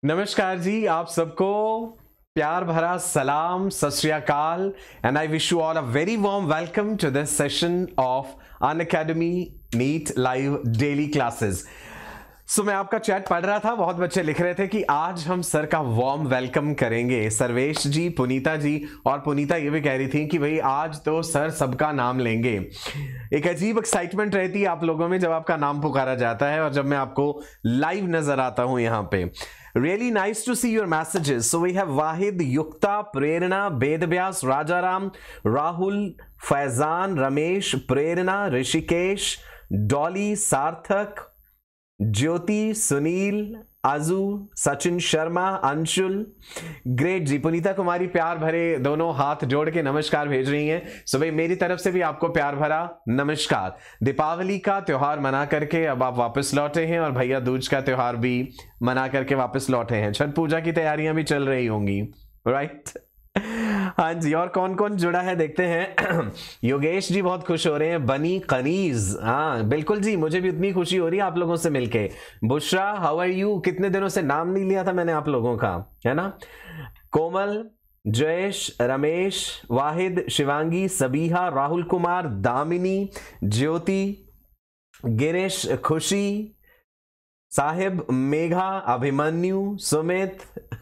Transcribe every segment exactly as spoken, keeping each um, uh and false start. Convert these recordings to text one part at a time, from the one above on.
नमस्कार जी, आप सबको प्यार भरा सलाम, सत श्री अकाल, and I wish you all a very warm welcome to this session of Unacademy NEET live daily classes. So मैं आपका चैट पढ़ रहा था, बहुत बच्चे लिख रहे थे कि आज हम सर का वार्म वेलकम करेंगे। सर्वेश जी, पुनीता जी, और पुनीता ये भी कह रही थी कि भाई आज तो सर सबका नाम लेंगे। एक अजीब एक्साइटमेंट रहती है आप लोगों में जब आपका नाम पुकारा जाता है और जब मैं आपको लाइव नजर आता हूं यहाँ पे। Really nice to see your messages. So we have Wahid, Yukta, Prerna, Bedvyas, Rajaram, Rahul, Faizan, Ramesh, Prerna, Rishikesh, Dolly, Sarthak, Jyoti, Sunil, Aaju, Sachin Sharma, Anshul. Great ji, Punita Kumari प्यार भरे दोनों हाथ जोड़ के नमस्कार भेज रही हैं। सो भाई मेरी तरफ से भी आपको प्यार भरा नमस्कार। दीपावली का त्योहार मना करके अब आप वापस लौटे हैं और भैया दूज का त्योहार भी मना करके वापस लौटे हैं। छठ पूजा की तैयारियां भी चल रही होंगी, राइट? हाँ जी, और कौन कौन जुड़ा है देखते हैं। योगेश जी बहुत खुश हो रहे हैं। बनी कनीज, हाँ बिल्कुल जी, मुझे भी उतनी खुशी हो रही है आप लोगों से मिलके। Bushra, how are you? कितने दिनों से नाम नहीं लिया था मैंने आप लोगों का, है ना? कोमल, जयेश, रमेश, वाहिद, शिवांगी, सबीहा, राहुल कुमार, दामिनी, ज्योति, गिरीश, खुशी, साहिब, मेघा, अभिमन्यु, सुमित।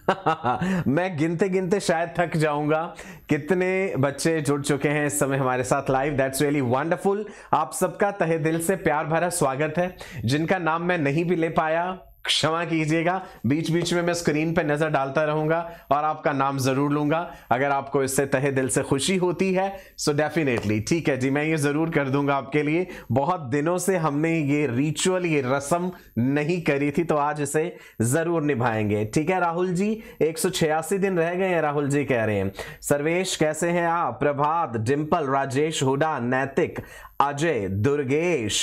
मैं गिनते गिनते शायद थक जाऊंगा कितने बच्चे जुड़ चुके हैं इस समय हमारे साथ लाइव। That's really wonderful. आप सबका तहे दिल से प्यार भरा स्वागत है। जिनका नाम मैं नहीं भी ले पाया क्षमा कीजिएगा, बीच बीच में मैं स्क्रीन पे नजर डालता रहूंगा और आपका नाम जरूर लूंगा। अगर आपको इससे तहे दिल से खुशी होती है सो डेफिनेटली ठीक है जी, मैं ये जरूर कर दूंगा आपके लिए। बहुत दिनों से हमने ये रिचुअल, ये रस्म नहीं करी थी, तो आज इसे जरूर निभाएंगे। ठीक है राहुल जी, एक सौ छियासी दिन रह गए हैं, राहुल जी कह रहे हैं। सर्वेश कैसे हैं आप? प्रभात, डिंपल, राजेश, हुडा, नैतिक, अजय, दुर्गेश,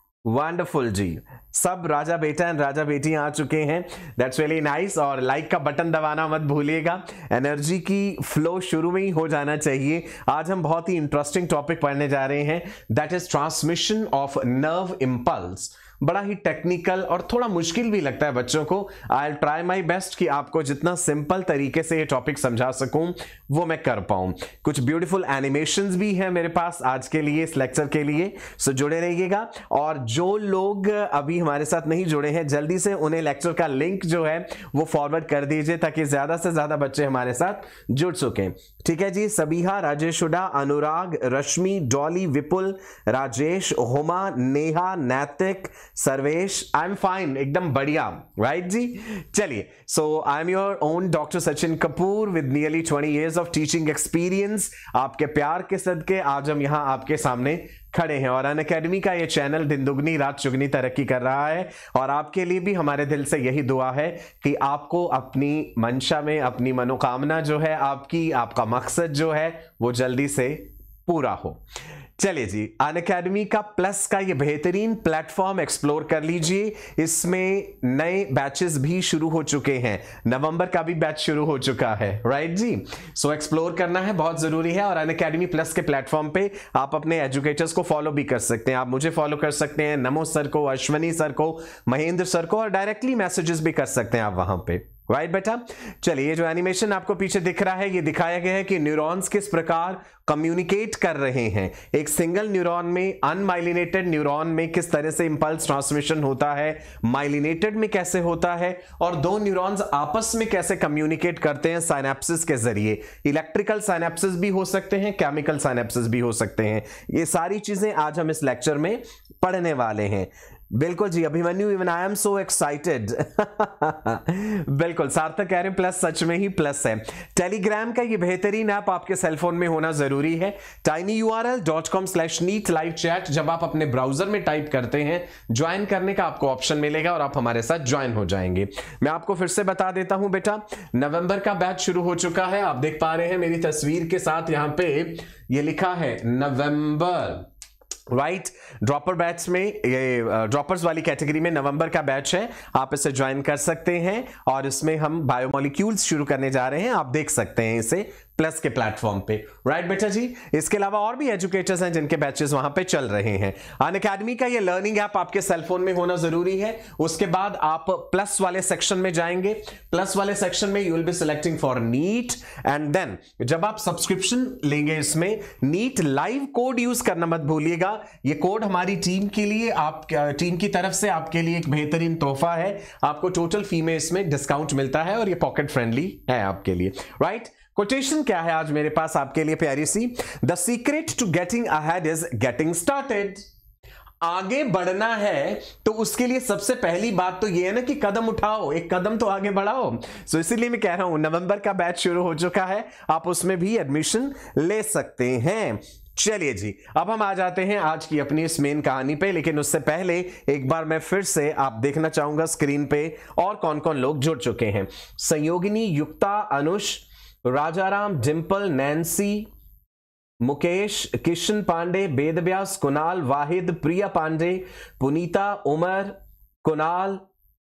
वंडरफुल जी। सब राजा बेटा एंड राजा बेटी आ चुके हैं। That's really nice. और लाइक का बटन दबाना मत भूलिएगा, एनर्जी की फ्लो शुरू में ही हो जाना चाहिए। आज हम बहुत ही इंटरेस्टिंग टॉपिक पढ़ने जा रहे हैं, that is transmission of nerve impulse. बड़ा ही टेक्निकल और थोड़ा मुश्किल भी लगता है बच्चों को। आई ट्राई माई बेस्ट कि आपको जितना सिंपल तरीके से ये टॉपिक समझा सकूं वो मैं कर पाऊं। कुछ ब्यूटीफुल एनिमेशंस भी हैं मेरे पास आज के लिए, इस लेक्चर के लिए, सो जुड़े रहिएगा। और जो लोग अभी हमारे साथ नहीं जुड़े हैं, जल्दी से उन्हें लेक्चर का लिंक जो है वो फॉरवर्ड कर दीजिए ताकि ज्यादा से ज्यादा बच्चे हमारे साथ जुड़ सकें। ठीक है जी। सबीहा, राजेश, हुडा, अनुराग, रश्मि, डॉली, विपुल, राजेश, हुमा, नेहा, नैतिक, सर्वेश, आई एम फाइन, एकदम बढ़िया, राइट जी। चलिए, so I am your own doctor Sachin Kapoor with nearly twenty years of teaching experience. आपके प्यार के सदके आज हम यहां आपके सामने खड़े हैं और अनअकैडमी का ये चैनल दिन दुगनी रात चुगनी तरक्की कर रहा है। और आपके लिए भी हमारे दिल से यही दुआ है कि आपको अपनी मंशा में, अपनी मनोकामना जो है आपकी, आपका मकसद जो है वो जल्दी से पूरा हो। चलिए जी, अनअकैडमी का प्लस का ये बेहतरीन प्लेटफॉर्म एक्सप्लोर कर लीजिए। इसमें नए बैचेस भी शुरू हो चुके हैं, नवंबर का भी बैच शुरू हो चुका है, राइट जी। सो एक्सप्लोर करना है, बहुत जरूरी है। और अनअकैडमी प्लस के प्लेटफॉर्म पे आप अपने एजुकेटर्स को फॉलो भी कर सकते हैं। आप मुझे फॉलो कर सकते हैं, नमो सर को, अश्वनी सर को, महेंद्र सर को, और डायरेक्टली मैसेजेस भी कर सकते हैं आप वहां पे, राइट बेटा। चलिए, ये जो एनिमेशन आपको पीछे दिख रहा है, ये दिखाया गया है कि न्यूरॉन्स किस प्रकार कम्युनिकेट कर रहे हैं। एक सिंगल न्यूरॉन में, अनमाइलिनेटेड न्यूरॉन में किस तरह से इंपल्स ट्रांसमिशन होता है, माइलिनेटेड में कैसे होता है, और दो न्यूरॉन्स आपस में कैसे कम्युनिकेट करते हैं साइनेप्सिस के जरिए। इलेक्ट्रिकल साइनेप्सिस भी हो सकते हैं, केमिकल साइनेप्सिस भी हो सकते हैं। ये सारी चीजें आज हम इस लेक्चर में पढ़ने वाले हैं। बिल्कुल जी, Abhimanyu, even I am so excited. बिल्कुल, सार्थक कह रहे हैं प्लस, सच में ही प्लस है। टेलीग्राम का ये बेहतरीन ऐप आपके सेलफोन में होना जरूरी है। Tiny U R L dot com slash NEET live chat, जब आप अपने ब्राउजर में टाइप करते हैं, ज्वाइन करने का आपको ऑप्शन मिलेगा और आप हमारे साथ ज्वाइन हो जाएंगे। मैं आपको फिर से बता देता हूं बेटा, नवंबर का बैच शुरू हो चुका है। आप देख पा रहे हैं मेरी तस्वीर के साथ यहां पे ये लिखा है November, right right? Dropper batch में, ये ड्रॉपर्स वाली कैटेगरी में नवंबर का बैच है, आप इसे ज्वाइन कर सकते हैं। और इसमें हम बायोमोलिक्यूल्स शुरू करने जा रहे हैं, आप देख सकते हैं इसे प्लस के प्लेटफॉर्म पे, राइट बेटा जी। इसके अलावा और भी एजुकेटर्स हैं जिनके बैचेस वहां पे चल रहे हैं। अनअकैडमी का ये लर्निंग ऐप आपके सेलफोन में होना जरूरी है। उसके बाद आप प्लस वाले सेक्शन में जाएंगे। प्लस वाले सेक्शन में you will be selecting for NEET, and then जब आप सब्सक्रिप्शन लेंगे इसमें नीट लाइव कोड यूज करना मत भूलिएगा। ये कोड हमारी टीम के लिए, आप टीम की तरफ से आपके लिए एक बेहतरीन तोहफा है। आपको टोटल फी में इसमें डिस्काउंट मिलता है और ये पॉकेट फ्रेंडली है आपके लिए, राइट। कोटेशन क्या है आज मेरे पास आपके लिए प्यारी सी? The secret to getting ahead is getting started. आगे बढ़ना है तो उसके लिए सबसे पहली बात तो ये है ना कि कदम उठाओ, एक कदम तो आगे बढ़ाओ। सो so इसीलिए मैं कह रहा हूं नवंबर का बैच शुरू हो चुका है, आप उसमें भी एडमिशन ले सकते हैं। चलिए जी, अब हम आ जाते हैं आज की अपनी इस मेन कहानी पे, लेकिन उससे पहले एक बार मैं फिर से आप देखना चाहूंगा स्क्रीन पे और कौन कौन लोग जुड़ चुके हैं। Sanyogini, Yukta, Anush, Rajaram, Dimple, Nancy, Mukesh, Kishan Pandey, Vedvyas, Kunal, Wahid, Priya Pandey, Punita, Umar, Kunal,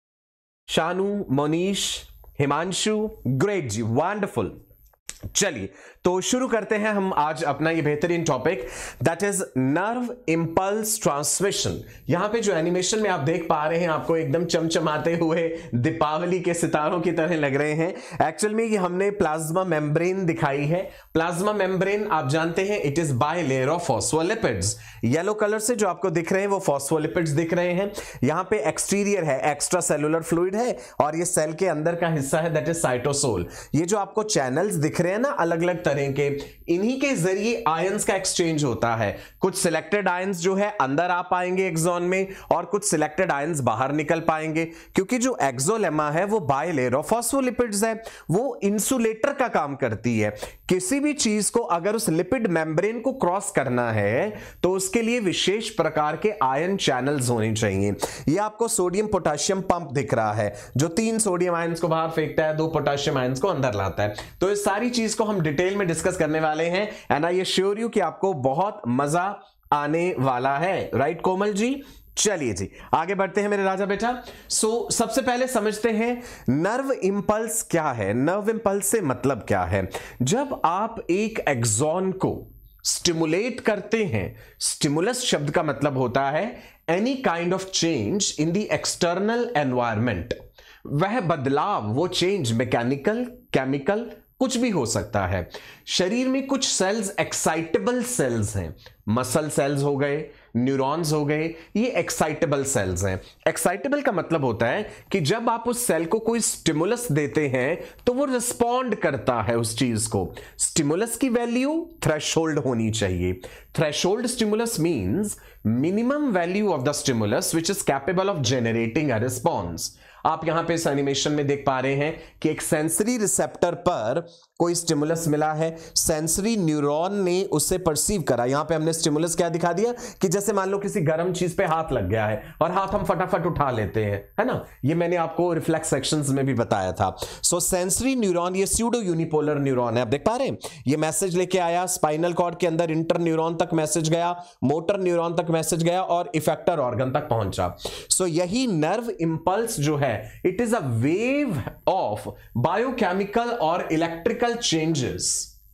Shanu, Monish, Himanshu, great ji, wonderful. चलिए तो शुरू करते हैं हम आज अपना ये बेहतरीन topic, that is nerve impulse transmission. यहां पे जो एनिमेशन में आप देख पा रहे हैं, आपको एकदम चमचमाते हुए दीपावली के सितारों की तरह लग रहे हैं। एक्चुअल में ये हमने प्लाज्मा मेम्ब्रेन दिखाई है। प्लाज्मा मेम्ब्रेन आप जानते हैं it is bilayer of phospholipids. Yellow colour से जो आपको दिख रहे हैं वो फॉस्फोलिपिड्स दिख रहे हैं। यहां पे एक्सटीरियर है, एक्स्ट्रा सेलुलर फ्लूइड है, और ये सेल के अंदर का हिस्सा है दैट इज साइटोसोल। ये जो आपको चैनल्स दिख रहे हैं ना अलग अलग तरह के, इन्हीं के जरिए आयंस का एक्सचेंज होता है। कुछ सिलेक्टेड आयंस जो है अंदर आ पाएंगे एक्सॉन में, और कुछ सिलेक्टेड आयंस बाहर निकल पाएंगे, क्योंकि जो एक्सोलेमा है वो बाय लेयर ऑफ फॉस्फोलिपिड्स है, वो इंसुलेटर का काम करती है। किसी भी चीज को अगर उस लिपिड मेम्ब्रेन को क्रॉस करना है तो उसके लिए विशेष प्रकार के आयन चैनल्स होने चाहिए। ये आपको सोडियम पोटेशियम पंप दिख रहा है, जो तीन सोडियम आयंस को बाहर फेंकता है, दो पोटेशियम आयंस को अंदर लाता है। तो इस सारी चीज को हम डिटेल में डिस्कस करने वाले हैं, एंड आई एश्योर यू कि आपको बहुत मजा आने वाला है, राइट कोमल जी। चलिए जी आगे बढ़ते हैं मेरे राजा बेटा। सो so, सबसे पहले समझते हैं नर्व इंपल्स क्या है। नर्व इंपल्स से मतलब क्या है? जब आप एक एक्सॉन को स्टिमुलेट करते हैं, स्टिमुलस शब्द का मतलब होता है any kind of change in the external environment. वह बदलाव, वो चेंज मैकेनिकल, केमिकल, कुछ भी हो सकता है। शरीर में कुछ सेल्स एक्साइटेबल सेल्स हैं, मसल सेल्स हो गए, न्यूरॉन्स हो गए, ये एक्साइटेबल सेल्स हैं। एक्साइटेबल का मतलब होता है कि जब आप उस सेल को कोई स्टिमुलस देते हैं तो वो रिस्पॉन्ड करता है उस चीज को। स्टिमुलस की वैल्यू थ्रेशोल्ड होनी चाहिए। Threshold stimulus means minimum value of the stimulus which is capable of generating a response. आप यहां पे इस एनिमेशन में देख पा रहे हैं कि एक सेंसरी रिसेप्टर पर कोई स्टिमुलस मिला है, सेंसरी न्यूरॉन ने उससे परसीव करा। यहां पे हमने स्टिमुलस क्या दिखा दिया कि जैसे मान लो किसी गर्म चीज पे हाथ लग गया है और हाथ हम फटाफट उठा लेते हैं, है ना। ये मैंने आपको रिफ्लेक्स सेक्शंस में भी बताया था। सो सेंसरी न्यूरॉन, ये स्यूडो यूनिपोलर न्यूरॉन है, आप देख पा रहे हैं। ये मैसेज लेके आया, स्पाइनल कॉर्ड के अंदर इंटर न्यूरॉन तक मैसेज गया, मोटर न्यूरॉन तक मैसेज गया और इफेक्टर ऑर्गन तक पहुंचा। सो यही नर्व इंपल्स जो है, it is a wave of biochemical और electrical changes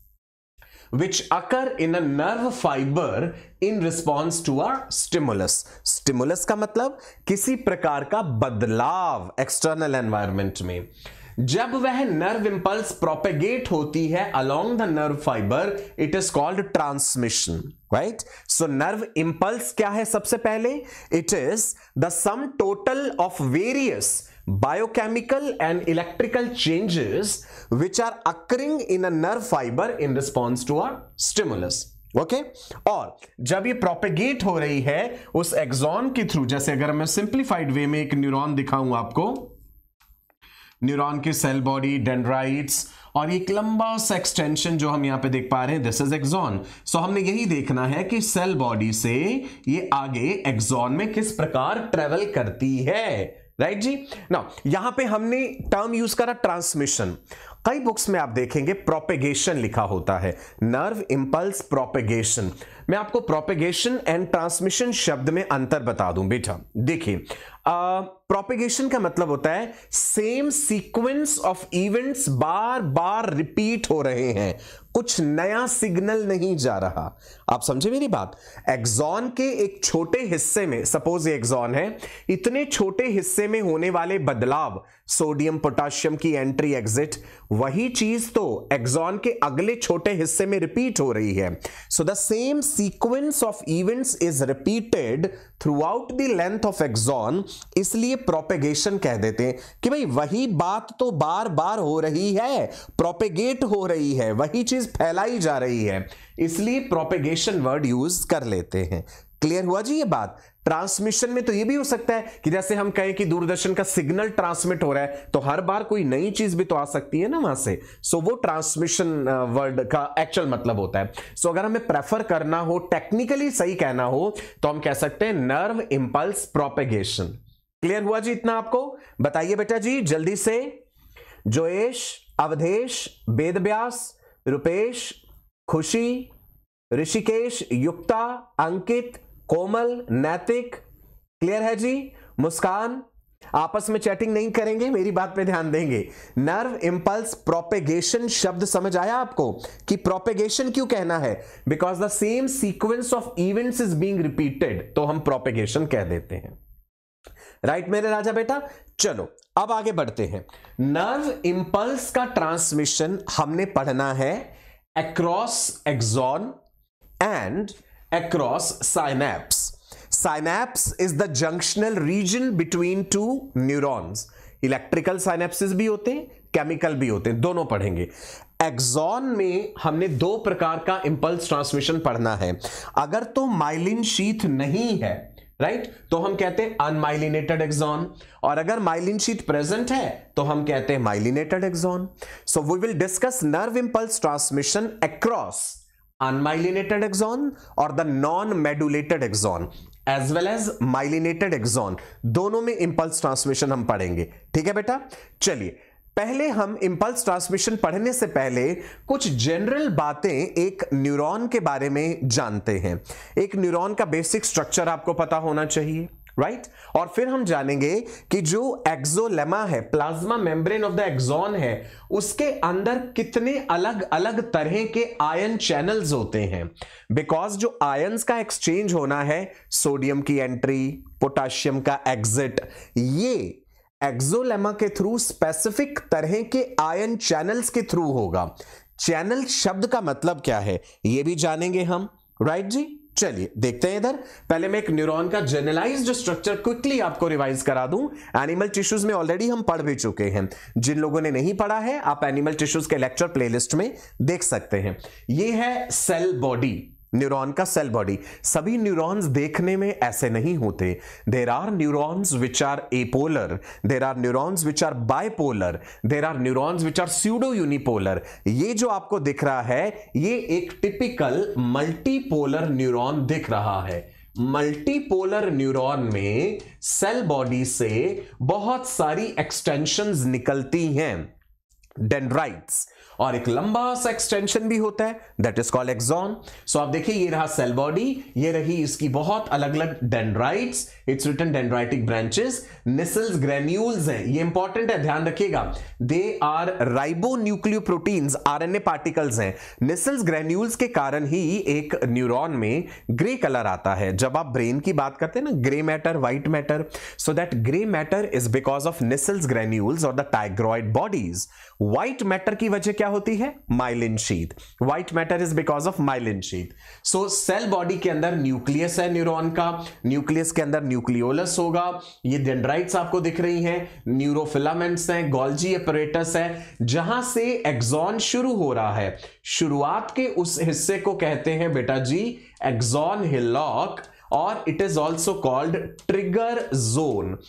which occur in a nerve fiber in response to a stimulus. Stimulus का मतलब किसी प्रकार का बदलाव एक्सटर्नल एनवायरनमेंट में। जब वह नर्व इंपल्स प्रोपेगेट होती है along the nerve fiber, it is called transmission, right? So nerve impulse क्या है? सबसे पहले it is the sum total of various biochemical and electrical changes which are occurring in a nerve fiber in response to a stimulus. Okay okay? और जब ये propagate हो रही है उस एक्सॉन के थ्रू, जैसे अगर मैं सिंप्लीफाइड वे में एक न्यूरॉन दिखाऊं आपको, न्यूरॉन की सेल बॉडी, डेंड्राइट्स, और एक लंबा सा एक्सटेंशन जो हम यहां पे देख पा रहे हैं, दिस इज एक्सॉन। सो हमने यही देखना है कि सेल बॉडी से ये आगे एक्सॉन में किस प्रकार ट्रेवल करती है, राइट जी। नाउ यहां पे हमने टर्म यूज करा ट्रांसमिशन। कई बुक्स में आप देखेंगे प्रोपेगेशन लिखा होता है, नर्व इंपल्स प्रोपेगेशन। मैं आपको प्रोपेगेशन एंड ट्रांसमिशन शब्द में अंतर बता दूं बेटा। देखिए, प्रोपेगेशन का मतलब होता है सेम सीक्वेंस ऑफ इवेंट्स बार बार रिपीट हो रहे हैं, कुछ नया सिग्नल नहीं जा रहा। आप समझे मेरी बात? एक्सॉन के एक छोटे हिस्से में, सपोज ये एक्सॉन है, इतने छोटे हिस्से में होने वाले बदलाव, सोडियम पोटाशियम की एंट्री एग्जिट, वही चीज तो एक्सॉन के अगले छोटे हिस्से में रिपीट हो रही है। So the same sequence of events is repeated throughout the length of axon, इसलिए प्रोपेगेशन कह देते हैं कि भाई वही बात तो बार बार हो रही है, प्रोपेगेट हो रही है, वही चीज फैलाई जा रही है, इसलिए प्रोपेगेशन वर्ड यूज कर लेते हैं। क्लियर हुआ जी ये बात? ट्रांसमिशन में तो ये भी हो सकता है कि जैसे हम कहें कि दूरदर्शन का सिग्नल ट्रांसमिट हो रहा है, तो हर बार कोई नई चीज भी तो आ सकती है ना वहां से। सो वो ट्रांसमिशन वर्ड का एक्चुअल मतलब होता है। सो अगर हमें प्रेफर करना हो, टेक्निकली सही कहना हो, तो हम कह सकते हैं नर्व इंपल्स प्रोपेगेशन। क्लियर हुआ जी इतना आपको? बताइए बेटा जी जल्दी से। जोएश, अवधेश, वेदव्यास, रुपेश, खुशी, ऋषिकेश, युक्ता, अंकित, कोमल, नैतिक, क्लियर है जी? मुस्कान, आपस में चैटिंग नहीं करेंगे, मेरी बात पे ध्यान देंगे। नर्व इंपल्स प्रोपेगेशन शब्द समझ आया आपको कि प्रोपेगेशन क्यों कहना है? Because the same sequence of events is being repeated, तो हम प्रोपेगेशन कह देते हैं। राइट right, मेरे राजा बेटा? चलो अब आगे बढ़ते हैं। नर्व इंपल्स का ट्रांसमिशन हमने पढ़ना है across axon and across synapse. Synapse is the junctional region between two neurons. Electrical synapses भी होते हैं, केमिकल भी होते हैं, दोनों पढ़ेंगे। एक्सॉन में हमने दो प्रकार का इंपल्स ट्रांसमिशन पढ़ना है। अगर तो माइलिन शीथ नहीं है, राइट right? तो हम कहते हैं अनमाइलिनेटेड एक्सॉन, और अगर माइलिन शीथ प्रेजेंट है तो हम कहते हैं myelinated axon. So we will discuss nerve impulse transmission across unmyelinated axon और the non-medulated axon as well as myelinated axon, दोनों में इंपल्स ट्रांसमिशन हम पढ़ेंगे। ठीक है बेटा? चलिए पहले हम इंपल्स ट्रांसमिशन पढ़ने से पहले कुछ जनरल बातें एक न्यूरॉन के बारे में जानते हैं। एक न्यूरॉन का बेसिक स्ट्रक्चर आपको पता होना चाहिए, राइट right? और फिर हम जानेंगे कि जो एक्सोलेमा है, plasma membrane of the axon है, उसके अंदर कितने अलग अलग तरह के आयन चैनल्स होते हैं। बिकॉज जो आयंस का एक्सचेंज होना है, सोडियम की एंट्री, पोटाशियम का एग्जिट, ये एक्सोलेमा के थ्रू स्पेसिफिक तरह के आयन चैनल्स के थ्रू होगा। चैनल शब्द का मतलब क्या है ये भी जानेंगे हम, राइट right जी? चलिए देखते हैं इधर। पहले मैं एक न्यूरॉन का जनरलाइज्ड स्ट्रक्चर क्विकली आपको रिवाइज करा दूं। एनिमल टिश्यूज में ऑलरेडी हम पढ़ भी चुके हैं, जिन लोगों ने नहीं पढ़ा है आप एनिमल टिश्यूज के लेक्चर प्लेलिस्ट में देख सकते हैं। ये है सेल बॉडी, न्यूरॉन का सेल बॉडी। सभी न्यूरॉन्स देखने में ऐसे नहीं होते। There are neurons which are apolar, there are neurons which are bipolar, there are neurons which are pseudo unipolar. ये जो आपको दिख रहा है ये एक टिपिकल मल्टीपोलर न्यूरॉन दिख रहा है। मल्टीपोलर न्यूरॉन में सेल बॉडी से बहुत सारी एक्सटेंशंस निकलती हैं, डेंड्राइट्स, और एक लंबा सा एक्सटेंशन भी होता है, that is called axon. So आप देखिए ये रहा सेल बॉडी, ये रही इसकी बहुत अलग अलग dendrites, it's written dendritic branches. Nissl's granules हैं, ये इंपॉर्टेंट है, ध्यान रखिएगा। They are ribonucleoproteins, RNA particles हैं। निसल्स ग्रेन्यूल्स के कारण ही एक न्यूरॉन में ग्रे कलर आता है। जब आप ब्रेन की बात करते हैं ना, grey matter, white matter, so that grey matter is because of Nissl's granules और the tigroid bodies. White matter की वजह क्या होती है? Myelin sheath. White matter is because of myelin sheath. So cell body के अंदर न्यूक्लियस है neuron का, न्यूक्लियस के अंदर न्यूक्लियोलस होगा। ये डेंड्राइट्स आपको दिख रही हैं, न्यूरोफिलामेंट्स हैं, गोल्जी अपरेटस है, जहां से एक्सॉन शुरू हो रहा है। शुरुआत के उस हिस्से को कहते हैं बेटा जी एक्सॉन हिलॉक, और it is also called trigger zone.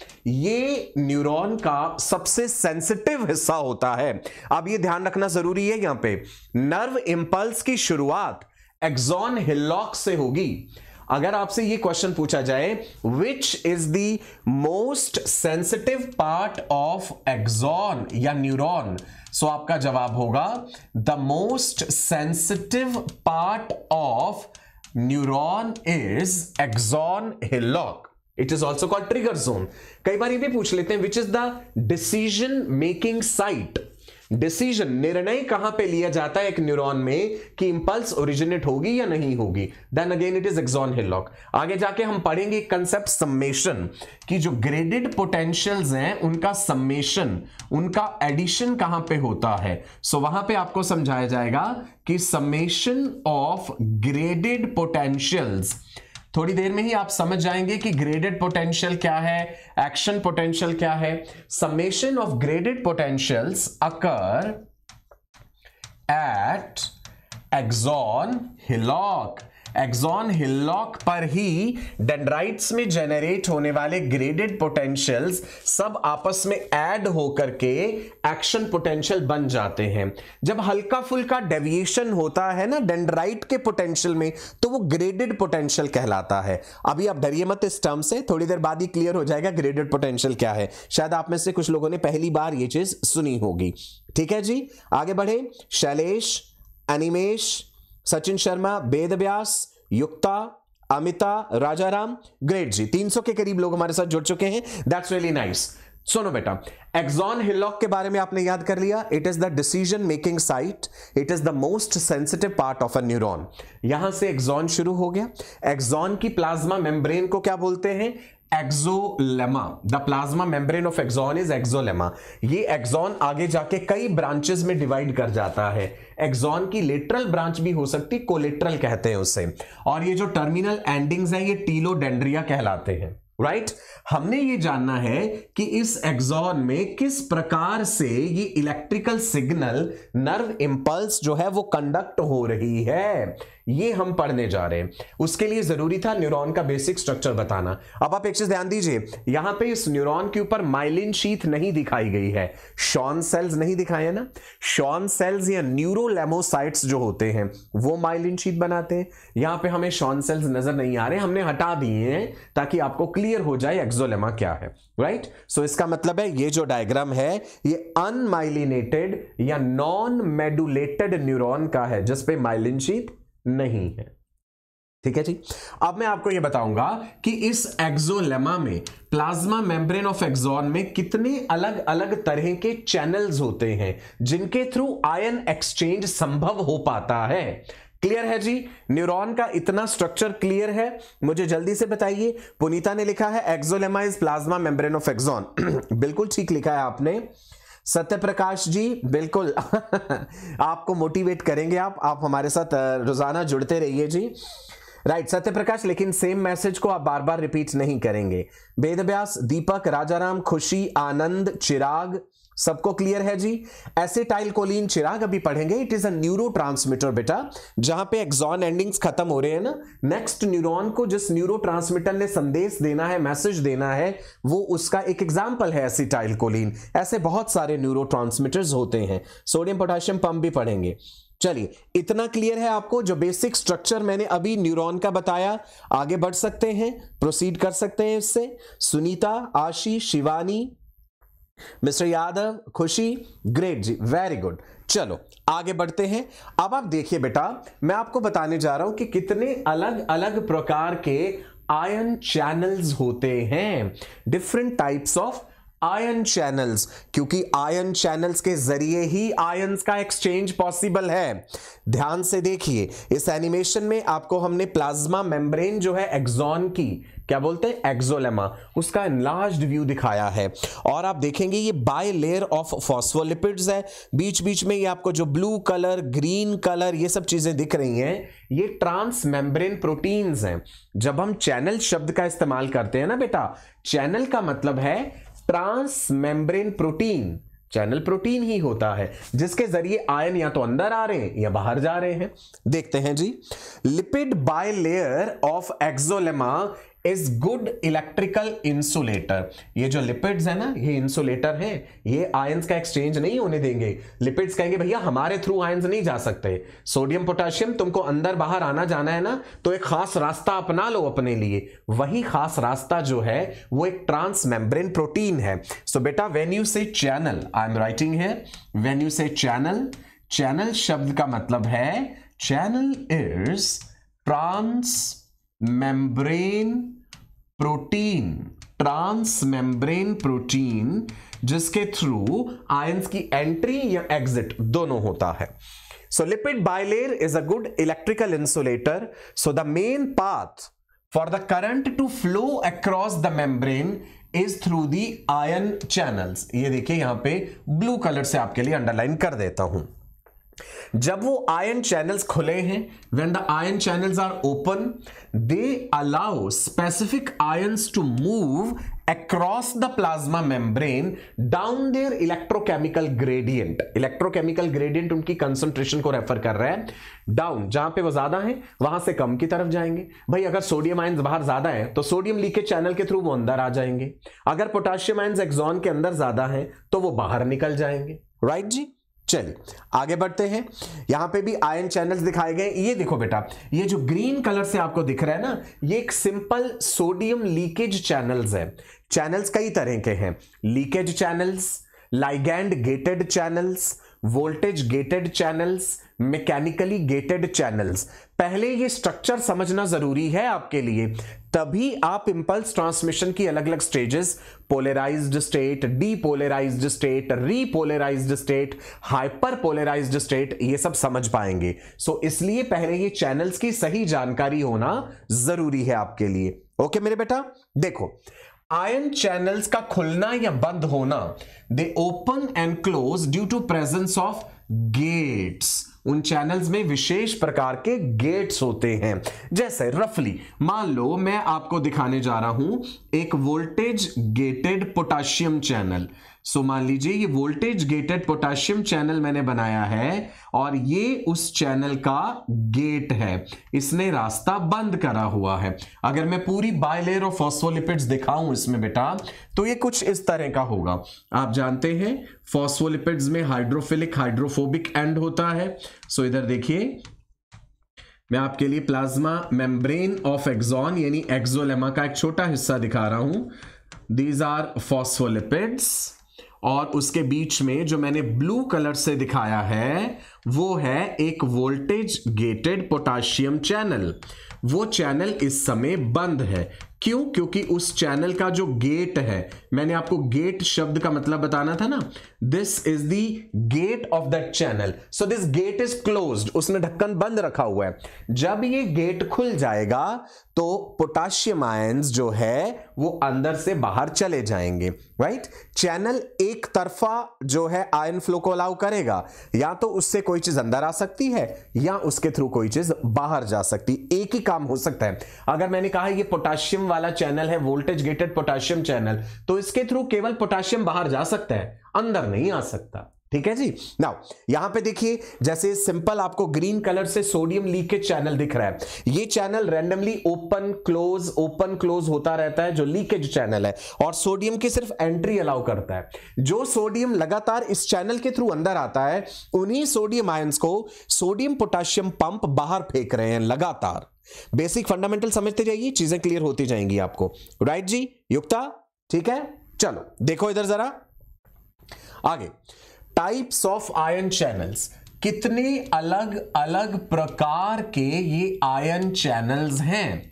ये न्यूरॉन का सबसे सेंसिटिव हिस्सा होता है। अब ये ध्यान रखना जरूरी है, यहां पे नर्व इंपल्स की शुरुआत एक्सॉन हिलॉक से होगी। अगर आपसे ये क्वेश्चन पूछा जाए which is the most sensitive part of axon या न्यूरॉन, सो आपका जवाब होगा the most sensitive part of neuron is axon hillock. It is also called trigger zone. कई बार ये भी पूछ लेते हैं which is the decision making site. Decision, निर्णय कहां पे लिया जाता है एक न्यूरॉन में कि इंपल्स ओरिजिनेट होगी या नहीं होगी, then again it is axon hillock. आगे जाके हम पढ़ेंगे कंसेप्ट समेशन कि जो ग्रेडेड पोटेंशियल्स हैं उनका समेशन, उनका एडिशन कहां पे होता है। सो so, वहां पे आपको समझाया जाएगा कि समेशन ऑफ ग्रेडेड पोटेंशियल्स, थोड़ी देर में ही आप समझ जाएंगे कि ग्रेडेड पोटेंशियल क्या है, एक्शन पोटेंशियल क्या है। Summation of graded potentials occur at axon hillock. Axon hillock पर ही डेंड्राइट्स में जेनरेट होने वाले ग्रेडेड पोटेंशियल्स सब आपस में ऐड होकर के एक्शन पोटेंशियल बन जाते हैं। जब हल्का फुल्का डेविएशन होता है ना डेंड्राइट के पोटेंशियल में, तो वो ग्रेडेड पोटेंशियल कहलाता है। अभी आप डरिए मत इस टर्म से, थोड़ी देर बाद ही क्लियर हो जाएगा ग्रेडेड पोटेंशियल क्या है। शायद आप में से कुछ लोगों ने पहली बार ये चीज सुनी होगी। ठीक है जी, आगे बढ़े। शैलेश, अनिमेश, सचिन शर्मा, वेद व्यास, युक्ता, अमिता, राजाराम, ग्रेट जी, तीन सौ के करीब लोग हमारे साथ जुड़ चुके हैं। That's really nice. सुनो बेटा, एक्सॉन हिलॉक के बारे में आपने याद कर लिया। It is the decision making site, it is the most sensitive part of a neuron. यहां से एक्सॉन शुरू हो गया। एक्सॉन की प्लाज्मा मेम्ब्रेन को क्या बोलते हैं? Axolemma. The plasma membrane of axon is axolemma. ये एक्सॉन आगे जाके कई ब्रांचेस में डिवाइड कर जाता है। एक्सॉन की लेटरल ब्रांच भी हो सकती, कोलेटरल कहते हैं उसे। और ये जो टर्मिनल एंडिंग्स हैं ये टीलोडेंड्रिया कहलाते हैं। Right right? हमने ये जानना है कि इस एक्सॉन में किस प्रकार से ये इलेक्ट्रिकल सिग्नल, नर्व इंपल्स जो है वो कंडक्ट हो रही है, ये हम पढ़ने जा रहे हैं। उसके लिए जरूरी था न्यूरॉन का बेसिक स्ट्रक्चर बताना। अब आप एक चीज ध्यान दीजिए, यहां पे इस न्यूरॉन के ऊपर माइलिन शीथ नहीं दिखाई गई है, शॉन सेल्स नहीं दिखाए है ना। शॉन सेल्स या न्यूरोलेमोसाइट्स जो होते हैं वो माइलिन शीथ बनाते हैं। यहां पे हमें शॉन सेल्स नजर नहीं आ रहे, हमने हटा दिए हैं ताकि आपको क्लियर हो जाए एक्सोलेमा क्या है। Right right? सो so, इसका मतलब है ये जो डायग्राम है ये अनमाइलिनेटेड या नॉन मेडुलेटेड न्यूरॉन का है जिसपे माइलिन शीथ नहीं है। ठीक है जी। अब मैं आपको यह बताऊंगा कि इस एक्सोलेमा में, प्लाज्मा मेम्ब्रेन ऑफ एक्सॉन में कितने अलग अलग तरह के चैनल्स होते हैं जिनके थ्रू आयन एक्सचेंज संभव हो पाता है। क्लियर है जी? न्यूरॉन का इतना स्ट्रक्चर क्लियर है? मुझे जल्दी से बताइए। पुनीता ने लिखा है axolemma is plasma membrane of axon. बिल्कुल ठीक लिखा है आपने। सत्य प्रकाश जी बिल्कुल आपको मोटिवेट करेंगे, आप आप हमारे साथ रोजाना जुड़ते रहिए जी। राइट right, सत्य प्रकाश, लेकिन सेम मैसेज को आप बार बार रिपीट नहीं करेंगे। वेद व्यास, दीपक, राजाराम, खुशी, आनंद, चिराग, सबको क्लियर है जी। एसिटाइल कोलिन, चिराग अभी पढ़ेंगे। It is a neurotransmitter बेटा, जहां पे एक्सॉन एंडिंग्स खत्म हो रहे हैं ना, नेक्स्ट न्यूरॉन को जिस न्यूरो ट्रांसमीटर ने संदेश देना है, मैसेज देना है, वो उसका एक एग्जाम्पल है एसिटाइल कोलिन। ऐसे बहुत सारे न्यूरो ट्रांसमीटर्स होते हैं। सोडियम पोटेशियम पंप भी पढ़ेंगे। चलिए, इतना क्लियर है आपको? जो बेसिक स्ट्रक्चर मैंने अभी न्यूरॉन का बताया, आगे बढ़ सकते हैं, प्रोसीड कर सकते हैं इससे। सुनीता, आशीष, शिवानी, मिस्टर यादव, खुशी, ग्रेट जी, वेरी गुड। चलो आगे बढ़ते हैं। अब आप देखिए बेटा, मैं आपको बताने जा रहा हूं कि कितने अलग अलग प्रकार के आयन चैनल्स होते हैं, different types of ion channels, क्योंकि आयन चैनल्स के जरिए ही आयंस का एक्सचेंज पॉसिबल है। ध्यान से देखिए, इस एनिमेशन में आपको हमने प्लाज्मा मेम्ब्रेन जो है एक्सॉन की, क्या बोलते हैं, एक्सोलेमा, उसका एनलार्ज्ड व्यू दिखाया है। और आप देखेंगे ये बाय लेयर ऑफ फॉस्फोलिपिड्स है। बीच बीच में ये आपको जो ब्लू कलर, ग्रीन कलर, ये सब चीजें दिख रही हैं, ये ट्रांस मेम्ब्रेन प्रोटीन्स हैं। जब हम चैनल शब्द का इस्तेमाल करते हैं ना बेटा, चैनल का मतलब है transmembrane protein. Channel protein ही होता है जिसके जरिए आयन या तो अंदर आ रहे हैं या बाहर जा रहे हैं। देखते हैं जी। Lipid bilayer of axolemma is good electrical insulator. ये जो लिपिड्स है ना, ये इंसुलेटर हैं, ये आयंस का एक्सचेंज नहीं होने देंगे। लिपिड्स कहेंगे भैया हमारे थ्रू आयंस नहीं जा सकते। सोडियम पोटेशियम तुमको अंदर बाहर आना जाना है ना, तो एक खास रास्ता अपना लो अपने लिए। वही खास रास्ता जो है वो एक ट्रांस मेम्ब्रेन प्रोटीन है। सो बेटा, when you say channel, I am writing here, when you say channel, channel शब्द का मतलब है, channel is transmembrane protein, transmembrane protein, जिसके थ्रू आयंस की एंट्री या एग्जिट दोनों होता है. So lipid bilayer is a good electrical insulator. So the main path for the current to flow across the membrane is through the ion channels. ये देखिए यहां पे ब्लू कलर से आपके लिए अंडरलाइन कर देता हूं. जब वो आयन चैनल्स खुले हैं, when the ion channels are open, they allow specific ions to move across the plasma membrane down their electrochemical gradient. electrochemical gradient उनकी concentration को रेफर कर रहा है. डाउन, जहां पे वो ज्यादा है वहां से कम की तरफ जाएंगे. भाई अगर सोडियम आयंस बाहर ज्यादा है तो सोडियम लीकेज चैनल के थ्रू वो अंदर आ जाएंगे. अगर पोटेशियम आयंस एक्सॉन के अंदर ज्यादा है तो वो बाहर निकल जाएंगे. राइट जी. चलिए आगे बढ़ते हैं. यहां पे भी आयन चैनल्स दिखाए गए. ये देखो बेटा, ये जो ग्रीन कलर से आपको दिख रहा है ना, ये एक सिंपल सोडियम लीकेज चैनल्स है. चैनल्स कई तरह के हैं. Leakage channels, ligand gated channels, voltage gated channels, mechanically gated channels. पहले ये स्ट्रक्चर समझना जरूरी है आपके लिए, तभी आप इंपल्स ट्रांसमिशन की अलग अलग stages, polarized state, depolarized state, repolarized state, hyperpolarized state, ये सब समझ पाएंगे. सो so, इसलिए पहले ये चैनल्स की सही जानकारी होना जरूरी है आपके लिए. ओके मेरे बेटा, देखो आयन चैनल्स का खुलना या बंद होना, they open and close due to presence of gates. उन चैनल्स में विशेष प्रकार के गेट्स होते हैं. जैसे रफली मान लो मैं आपको दिखाने जा रहा हूं एक voltage gated potassium channel. So मान लीजिए ये वोल्टेज गेटेड पोटेशियम चैनल मैंने बनाया है और ये उस चैनल का गेट है. इसने रास्ता बंद करा हुआ है. अगर मैं पूरी बाइलेयर ऑफ फॉस्फोलिपिड्स दिखाऊं इसमें बेटा, तो ये कुछ इस तरह का होगा. आप जानते हैं फॉस्फोलिपिड्स में हाइड्रोफिलिक हाइड्रोफोबिक एंड होता है. सो इधर देखिए मैं आपके लिए प्लाज्मा मेम्ब्रेन ऑफ एक्सॉन यानी एक्सोलेमा का एक छोटा हिस्सा दिखा रहा हूं. दीज आर फॉस्फोलिपिड्स और उसके बीच में जो मैंने ब्लू कलर से दिखाया है वो है एक वोल्टेज गेटेड पोटेशियम चैनल. वो चैनल इस समय बंद है. क्यों? क्योंकि उस चैनल का जो गेट है, मैंने आपको गेट शब्द का मतलब बताना था ना, this is the gate of that channel. So this gate is closed, उसने ढक्कन बंद रखा हुआ है. जब ये गेट खुल जाएगा तो पोटेशियम आयंस जो है वो अंदर से बाहर चले जाएंगे. Right right? चैनल एक तरफा जो है आयन फ्लो को अलाउ करेगा. या तो उससे कोई चीज अंदर आ सकती है या उसके थ्रू कोई चीज बाहर जा सकती. एक ही काम हो सकता है. अगर मैंने कहा ये पोटेशियम वाला चैनल है, वोल्टेज गेटेड पोटेशियम चैनल, तो इसके थ्रू केवल पोटेशियम बाहर जा सकता है, अंदर नहीं आ सकता. ठीक है जी. नाउ यहां पे देखिए, जैसे सिंपल आपको ग्रीन कलर से सोडियम लीकेज चैनल दिख रहा है. ये channel randomly open close open close होता रहता है, जो लीकेज चैनल है, और सोडियम की सिर्फ एंट्री अलाउ करता है. जो सोडियम लगातार इस चैनल के थ्रू अंदर आता है, उन्हीं सोडियम आयंस को सोडियम पोटेशियम पंप बाहर फेंक रहे हैं लगातार. बेसिक फंडामेंटल समझते जाइए, चीजें क्लियर होती जाएंगी आपको. राइट जी युक्ता? ठीक है, चलो देखो इधर जरा आगे. टाइप्स ऑफ आयन चैनल्स, कितने अलग अलग प्रकार के ये आयन चैनल्स हैं.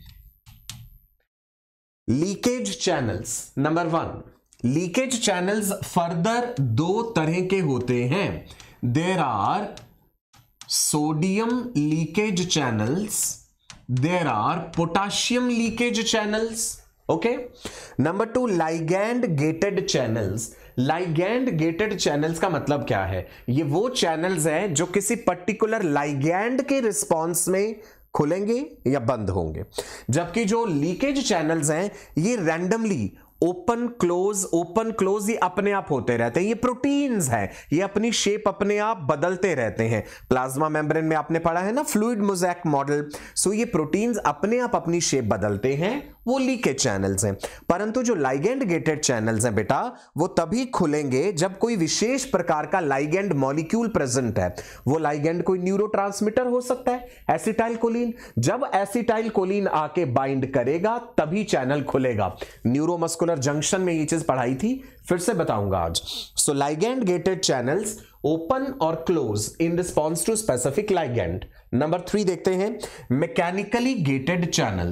Leakage channels number one. Leakage channels further दो तरह के होते हैं. There are sodium leakage channels, there are potassium leakage channels. Okay. Number two, ligand gated channels. Ligand gated channels का मतलब क्या है? ये वो चैनल्स हैं जो किसी पर्टिकुलर लाइगैंड के रिस्पॉन्स में खुलेंगे या बंद होंगे. जबकि जो लीकेज चैनल्स हैं ये randomly open close open close ये अपने आप होते रहते हैं. ये प्रोटीन्स हैं, ये अपनी शेप अपने आप बदलते रहते हैं. प्लाज्मा मेम्ब्रेन में आपने पढ़ा है ना फ्लूइड मोज़ेक मॉडल. सो ये प्रोटीन्स अपने आप अपनी शेप बदलते हैं, वो लीकेज चैनल्स हैं. परंतु जो लाइगैंड गेटेड चैनल्स हैं बेटा, वो तभी खुलेंगे जब कोई विशेष प्रकार का लाइगैंड मॉलिक्यूल प्रेजेंट है. वो लाइगैंड कोई न्यूरोट्रांसमीटर हो सकता है, एसिटाइलकोलिन. जब एसिटाइलकोलिन आके बाइंड करेगा तभी चैनल खुलेगा. न्यूरोमस्कुलर जंक्शन में ये चीज पढ़ाई थी, फिर से बताऊंगा आज. So ligand gated channels open और close in response to specific ligand. Number three देखते हैं, mechanically gated channels.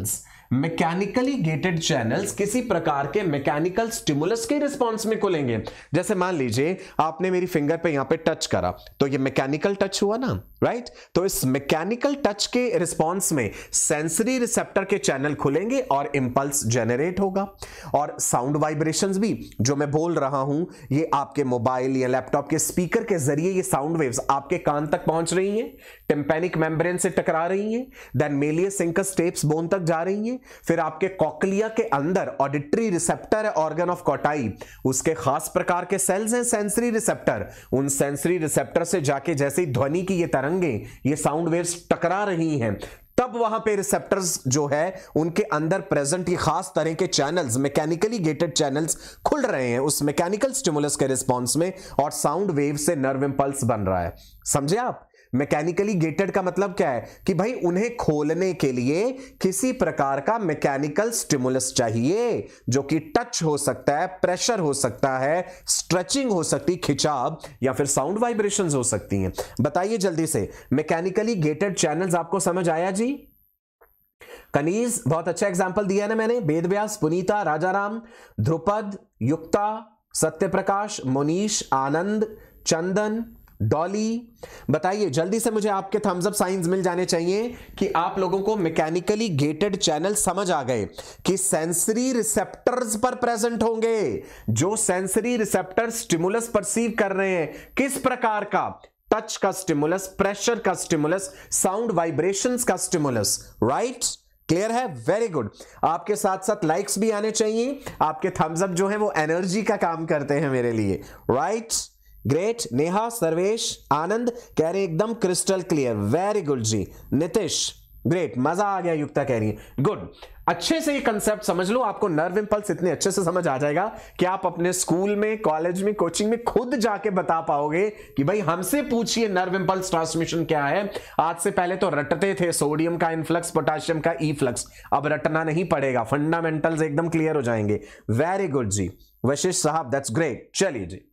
Mechanically gated channels किसी प्रकार के मैकेनिकल स्टिमुलस के रिस्पॉन्स में खुलेंगे। जैसे मान लीजिए आपने मेरी फिंगर पे यहां पे टच करा, तो ये मैकेनिकल टच हुआ ना, राइट? तो इस मैकेनिकल टच के रिस्पॉन्स में सेंसरी रिसेप्टर के चैनल खुलेंगे और इंपल्स जेनरेट होगा। और साउंड वाइब्रेशंस भी जो मैं बोल रहा हूं, ये आपके मोबाइल या लैपटॉप के स्पीकर के जरिए ये साउंड वेव्स आपके कान तक पहुंच रही हैं, टिम्पैनिक मेम्ब्रेन से टकरा रही हैं, then malleus incus stapes bone तक जा रही हैं, फिर आपके कॉक्लिया के अंदर ऑडिटरी रिसेप्टर है, ऑर्गन ऑफ कॉटाई, उसके खास प्रकार के सेल्स हैं सेंसरी रिसेप्टर। उन सेंसरी रिसेप्टर से जाके जैसे ही ध्वनि की ये तरंगे, ये साउंड वेव्स टकरा रही हैं, तब वहां पे रिसेप्टर्स जो है उनके अंदर प्रेजेंट ये खास तरह के चैनल्स, मैकेनिकली गेटेड चैनल्स खुल रहे हैं उस मैकेनिकल स्टिमुलस के रिस्पॉन्स में, और साउंड वेव से नर्व इंपल्स बन रहा है। समझे आप? मैकेनिकली गेटेड का मतलब क्या है कि भाई उन्हें खोलने के लिए किसी प्रकार का मैकेनिकल स्टिमुलस चाहिए, जो कि टच हो सकता है, प्रेशर हो सकता है, स्ट्रेचिंग हो सकती, खिंचाव, या फिर साउंड वाइब्रेशंस हो सकती हैं। बताइए जल्दी से, मैकेनिकली गेटेड चैनल्स आपको समझ आया जी? कनीज बहुत अच्छा एग्जांपल दिया ना मैंने, वेदव्यास, पुनीता, राजाराम, ध्रुपद, युक्ता, सत्यप्रकाश, मोनीश, आनंद, चंदन, डॉली। बताइए जल्दी से, मुझे आपके थम्स अप साइंस मिल जाने चाहिए कि आप लोगों को मैकेनिकली गेटेड चैनल समझ आ गए कि सेंसरी रिसेप्टर्स पर प्रेजेंट होंगे। जो सेंसरी रिसेप्टर स्टिमुलस परसीव कर रहे हैं, किस प्रकार का? टच का स्टिमुलस, प्रेशर का स्टिमुलस, साउंड वाइब्रेशंस का स्टिमुलस, राइट? क्लियर है? Very good. आपके साथ साथ लाइक्स भी आने चाहिए, आपके थम्स अप जो है वो एनर्जी का काम करते हैं मेरे लिए, राइट? ग्रेट। नेहा, सर्वेश, आनंद कह रहे एकदम क्रिस्टल क्लियर, वेरी गुड जी। नितिश, ग्रेट, मजा आ गया, युक्ता कह रही है, गुड। अच्छे से ये कंसेप्ट समझ लो, आपको नर्व इंपल्स इतने अच्छे से समझ आ जाएगा कि आप अपने स्कूल में, कॉलेज में, कोचिंग में खुद जाके बता पाओगे कि भाई हमसे पूछिए नर्व इंपल्स ट्रांसमिशन क्या है। आज से पहले तो रटते थे सोडियम का इनफ्लक्स, पोटेशियम का ईफ्लक्स, अब रटना नहीं पड़ेगा, फंडामेंटल्स एकदम क्लियर हो जाएंगे। वेरी गुड जी वशिष्ठ साहब, दैट्स ग्रेट। चलिए जी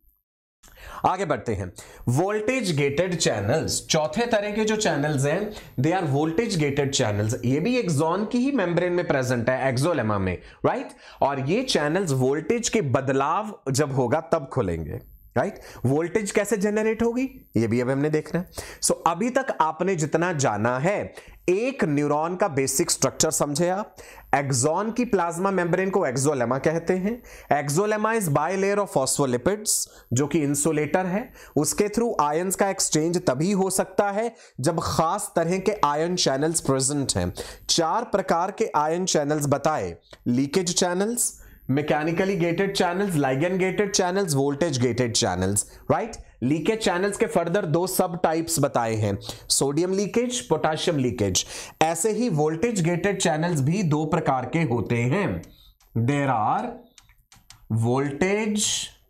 आगे बढ़ते हैं। वोल्टेज गेटेड चैनल्स, चौथे तरह के जो चैनल्स हैं, they are voltage gated channels. ये भी एक्सॉन की ही मेम्ब्रेन में प्रेजेंट है, एक्सोलेमा में, राइट? और ये चैनल्स वोल्टेज के बदलाव जब होगा तब खुलेंगे, राइट? वोल्टेज कैसे जनरेट होगी ये भी अब हमने देखना है। सो so, अभी तक आपने जितना जाना है, एक न्यूरॉन का बेसिक स्ट्रक्चर समझे आप। एक्सॉन की प्लाज्मा मेम्ब्रेन को एक्सोलेमा कहते हैं। Axolemma is bilayer of phospholipids, जो कि इंसुलेटर है। उसके थ्रू आयंस का एक्सचेंज तभी हो सकता है जब खास तरह के आयन चैनल्स प्रेजेंट हैं। चार प्रकार के आयन चैनल्स बताए: leakage channels, mechanically gated channels, ligand gated channels, voltage gated channels, right? Leakage channels के फर्दर दो सब टाइप्स बताए हैं, सोडियम लीकेज, पोटेशियम लीकेज। ऐसे ही वोल्टेज गेटेड चैनल्स भी दो प्रकार के होते हैं। There are voltage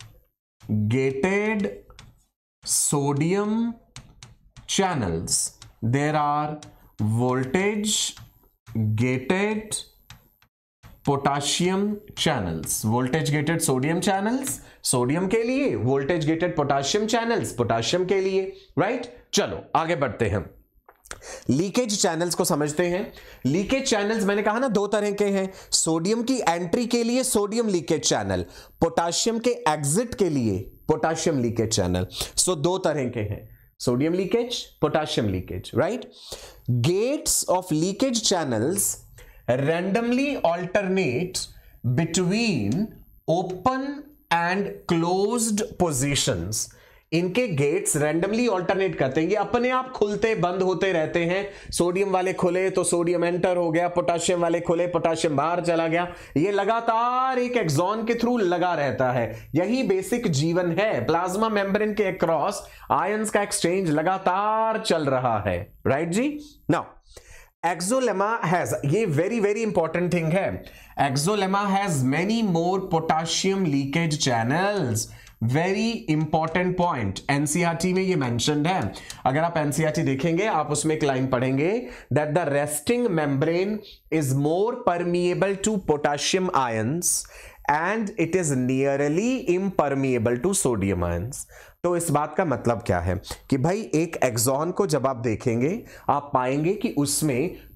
gated sodium channels, there are voltage gated potassium channels. Voltage gated sodium channels sodium के लिए, voltage gated potassium channels potassium के लिए, राइट? चलो आगे बढ़ते हैं, लीकेज चैनल्स को समझते हैं। लीकेज चैनल्स मैंने कहा ना दो तरह के हैं, सोडियम की एंट्री के लिए सोडियम लीकेज चैनल, पोटाशियम के एग्जिट के लिए पोटाशियम लीकेज चैनल। सो दो तरह के हैं, sodium leakage, potassium leakage, right? Gates of leakage channels randomly alternate between open and closed positions. इनके गेट्स रैंडमली ऑल्टरनेट करते हैं, ये अपने आप खुलते बंद होते रहते हैं। सोडियम वाले खुले तो सोडियम एंटर हो गया, पोटाशियम वाले खुले, पोटाशियम बाहर चला गया। ये लगातार एक एक्सॉन के थ्रू लगा रहता है। यही बेसिक जीवन है। प्लाज्मा मेम्ब्रेन के अक्रॉस आयंस का एक्सचेंज लगातार चल रहा है, राइट जी? नाउ एक्सोलेमा हैज, ये वेरी वेरी इंपॉर्टेंट थिंग है, axolemma has many more potassium leakage channels. Very important point, NCERT में ये मेंशन्ड है। अगर आप एनसीईआरटी देखेंगे, आप उसमें एक लाइन पढ़ेंगे that the resting membrane is more permeable to potassium ions and it is nearly impermeable to sodium ions. तो इस बात का मतलब क्या है कि भाई एक एक्सॉन को जब आप देखेंगे, आप पाएंगे कि उसमें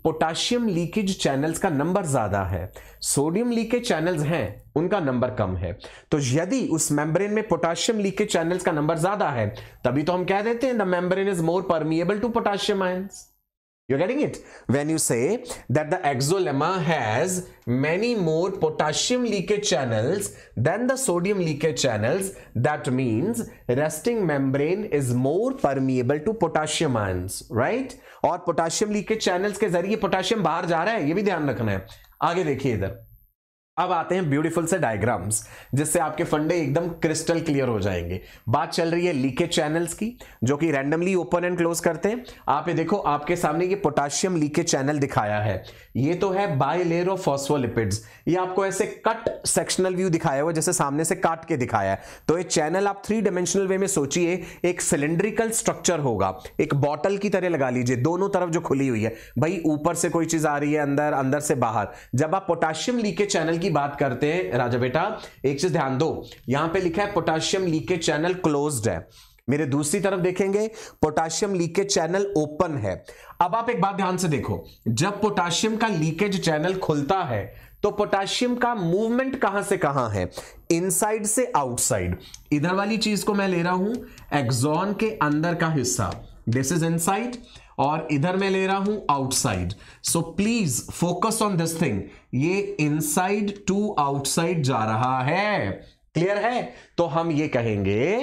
पोटाशियम लीकेज चैनल्स का नंबर ज्यादा है, सोडियम लीकेज चैनल्स हैं उनका नंबर कम है। तो यदि उस मेम्ब्रेन में पोटाशियम लीकेज चैनल्स का नंबर ज्यादा है तभी तो हम कह देते हैं the membrane is more permeable to potassium ions. You're getting it? When you say that the exolemma has many more potassium leakage channels than the sodium leakage channels, that means resting membrane is more permeable to potassium ions, right? और potassium leakage channels के जरिए potassium बाहर जा रहा है, ये भी ध्यान रखना है। आगे देखिए इधर, अब आते हैं ब्यूटीफुल से डायग्राम्स जिससे आपके फंडे एकदम क्रिस्टल क्लियर हो जाएंगे। बात चल रही है लीकेज चैनल्स की जो कि रैंडमली ओपन एंड क्लोज करते हैं। आप ये देखो, आपके सामने ये पोटाशियम लीकेज चैनल दिखाया है, ये तो है बाय लेयर ऑफ फॉस्फोलिपिड्स। ये आपको ऐसे कट सेक्शनल व्यू दिखाया हुआ, जैसे सामने से काट के दिखाया है। तो ये चैनल आप थ्री डायमेंशनल वे में सोचिए, एक सिलेंड्रिकल स्ट्रक्चर होगा, एक बॉटल की तरह लगा लीजिए, दोनों तरफ जो खुली हुई है, भाई ऊपर से कोई चीज आ रही है अंदर, अंदर से बाहर। जब आप पोटाशियम लीकेज चैनल की बात करते हैं राजा बेटा, एक चीज ध्यान दो, यहां पे लिखा है पोटाशियम लीकेज चैनल क्लोज्ड है, मेरे दूसरी तरफ देखेंगे पोटाशियम लीकेज चैनल ओपन है। अब आप एक बात ध्यान से देखो, जब पोटाशियम का लीकेज चैनल खुलता है तो पोटाशियम का मूवमेंट कहां से कहां है, इनसाइड से आउटसाइड। इधर वाली चीज को मैं ले रहा हूं एक्सॉन के अंदर का हिस्सा, दिस इज इनसाइड, और इधर मैं ले रहा हूं outside. So please focus on this thing, ये इनसाइड टू आउटसाइड जा रहा है, क्लियर है? तो हम ये कहेंगे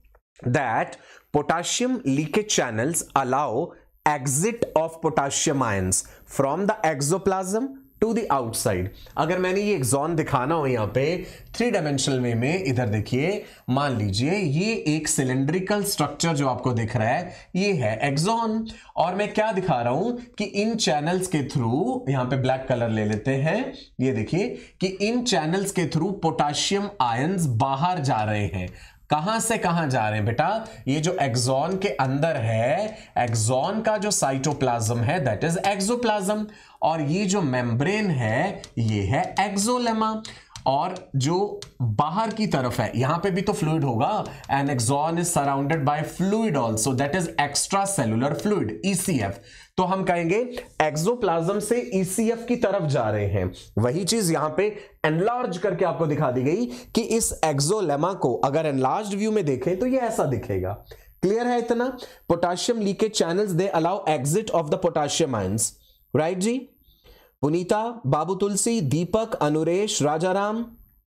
that potassium leakage channels allow exit of potassium ions from the exoplasm to the outside। अगर मैंने ये एक्सॉन दिखाना हो यहां पे थ्री डायमेंशनल वे में, इधर देखिए, मान लीजिए ये एक सिलेंड्रिकल स्ट्रक्चर जो आपको दिख रहा है ये है एक्सॉन, और मैं क्या दिखा रहा हूं कि इन चैनल्स के थ्रू, यहां पे ब्लैक कलर ले लेते हैं, ये देखिए कि इन चैनल्स के थ्रू पोटाशियम आयंस बाहर जा रहे हैं। कहां से कहां जा रहे हैं बेटा? ये जो एक्सॉन के अंदर है, एक्सॉन का जो साइटोप्लाज्म है दैट इज एक्सोप्लाज्म, और ये जो मेम्ब्रेन है ये है एक्सोलेमा, और जो बाहर की तरफ है यहां पे भी तो फ्लूइड होगा, and axon is surrounded by fluid also that is extra cellular fluid, ECF. तो हम कहेंगे एक्सोप्लाज्म से ईसीएफ की तरफ जा रहे हैं। वही चीज यहां पे एनलार्ज करके आपको दिखा दी गई कि इस एक्सोलेमा को अगर एनलार्ज्ड व्यू में देखें तो ये ऐसा दिखेगा। क्लियर है इतना? Potassium leakage channels they allow exit of the potassium ions, right जी? पुनीता, बाबू तुलसी, दीपक, अनुरेश, राजाराम,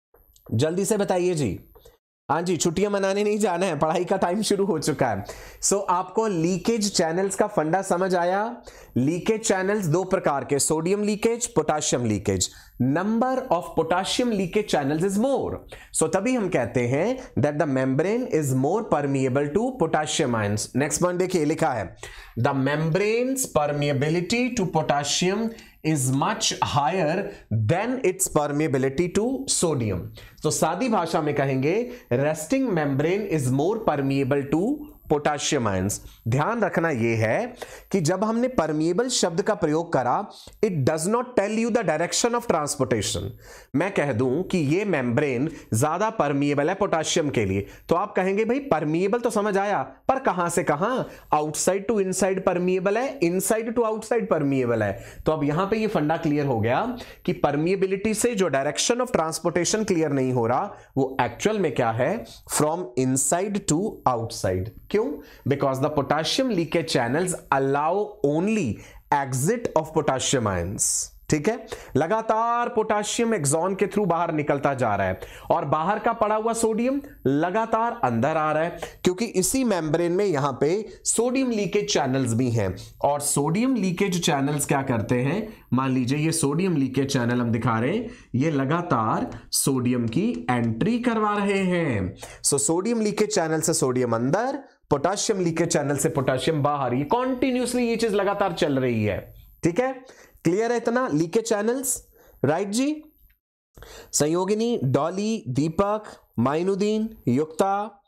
जल्दी से बताइए जी। हाँ जी, छुट्टियां मनाने नहीं जाना है, पढ़ाई का टाइम शुरू हो चुका है। सो so, आपको लीकेज चैनल्स का फंडा समझ आया? लीकेज चैनल्स दो प्रकार के, sodium leakage, potassium leakage. Number of potassium leakage channels is more, so तभी हम कहते हैं that the membrane is more permeable to potassium ions. Next point देखिए, लिखा है the membrane's permeability to potassium is much higher than its permeability to sodium। तो सादी भाषा में कहेंगे resting membrane is more permeable to potassium ions. ध्यान रखना यह है कि जब हमने परमिएबल शब्द का प्रयोग करा, it does not tell you the direction of transportation. मैं कह दूं कि यह मेम्ब्रेन ज्यादा परमिएबल है पोटाशियम के लिए, तो आप कहेंगे भाई परमिएबल तो समझ आया, पर कहां से कहां? आउटसाइड टू इनसाइड परमिएबल है, इनसाइड टू आउटसाइड परमिएबल है। तो अब यहां पे ये फंडा क्लियर हो गया कि परमिएबिलिटी से जो डायरेक्शन ऑफ ट्रांसपोर्टेशन क्लियर नहीं हो रहा, वो एक्चुअल में क्या है? From inside to outside. क्यों? Because the potassium leakage channels allow only exit of potassium ions। ठीक है, लगातार पोटाशियम एक्सॉन के थ्रू बाहर निकलता जा रहा है, और बाहर का पड़ा हुआ सोडियम लगातार अंदर आ रहा है, क्योंकि इसी मेम्ब्रेन में यहां पे सोडियम लीकेज चैनल्स भी हैं। और सोडियम लीकेज चैनल्स क्या करते हैं? मान लीजिए ये सोडियम लीकेज चैनल हम दिखा रहे हैं, ये लगातार सोडियम की एंट्री करवा रहे हैं। सो सोडियम लीकेज चैनल से सोडियम अंदर, पोटाशियम लीकेज चैनल से पोटाशियम बाहर, ये कॉन्टिन्यूसली ये चीज लगातार चल रही है। ठीक है, क्लियर है इतना? लीकेज चैनल्स, राइट जी? Sanyogini, Dolly, Deepak, Mainuddin, Yukta,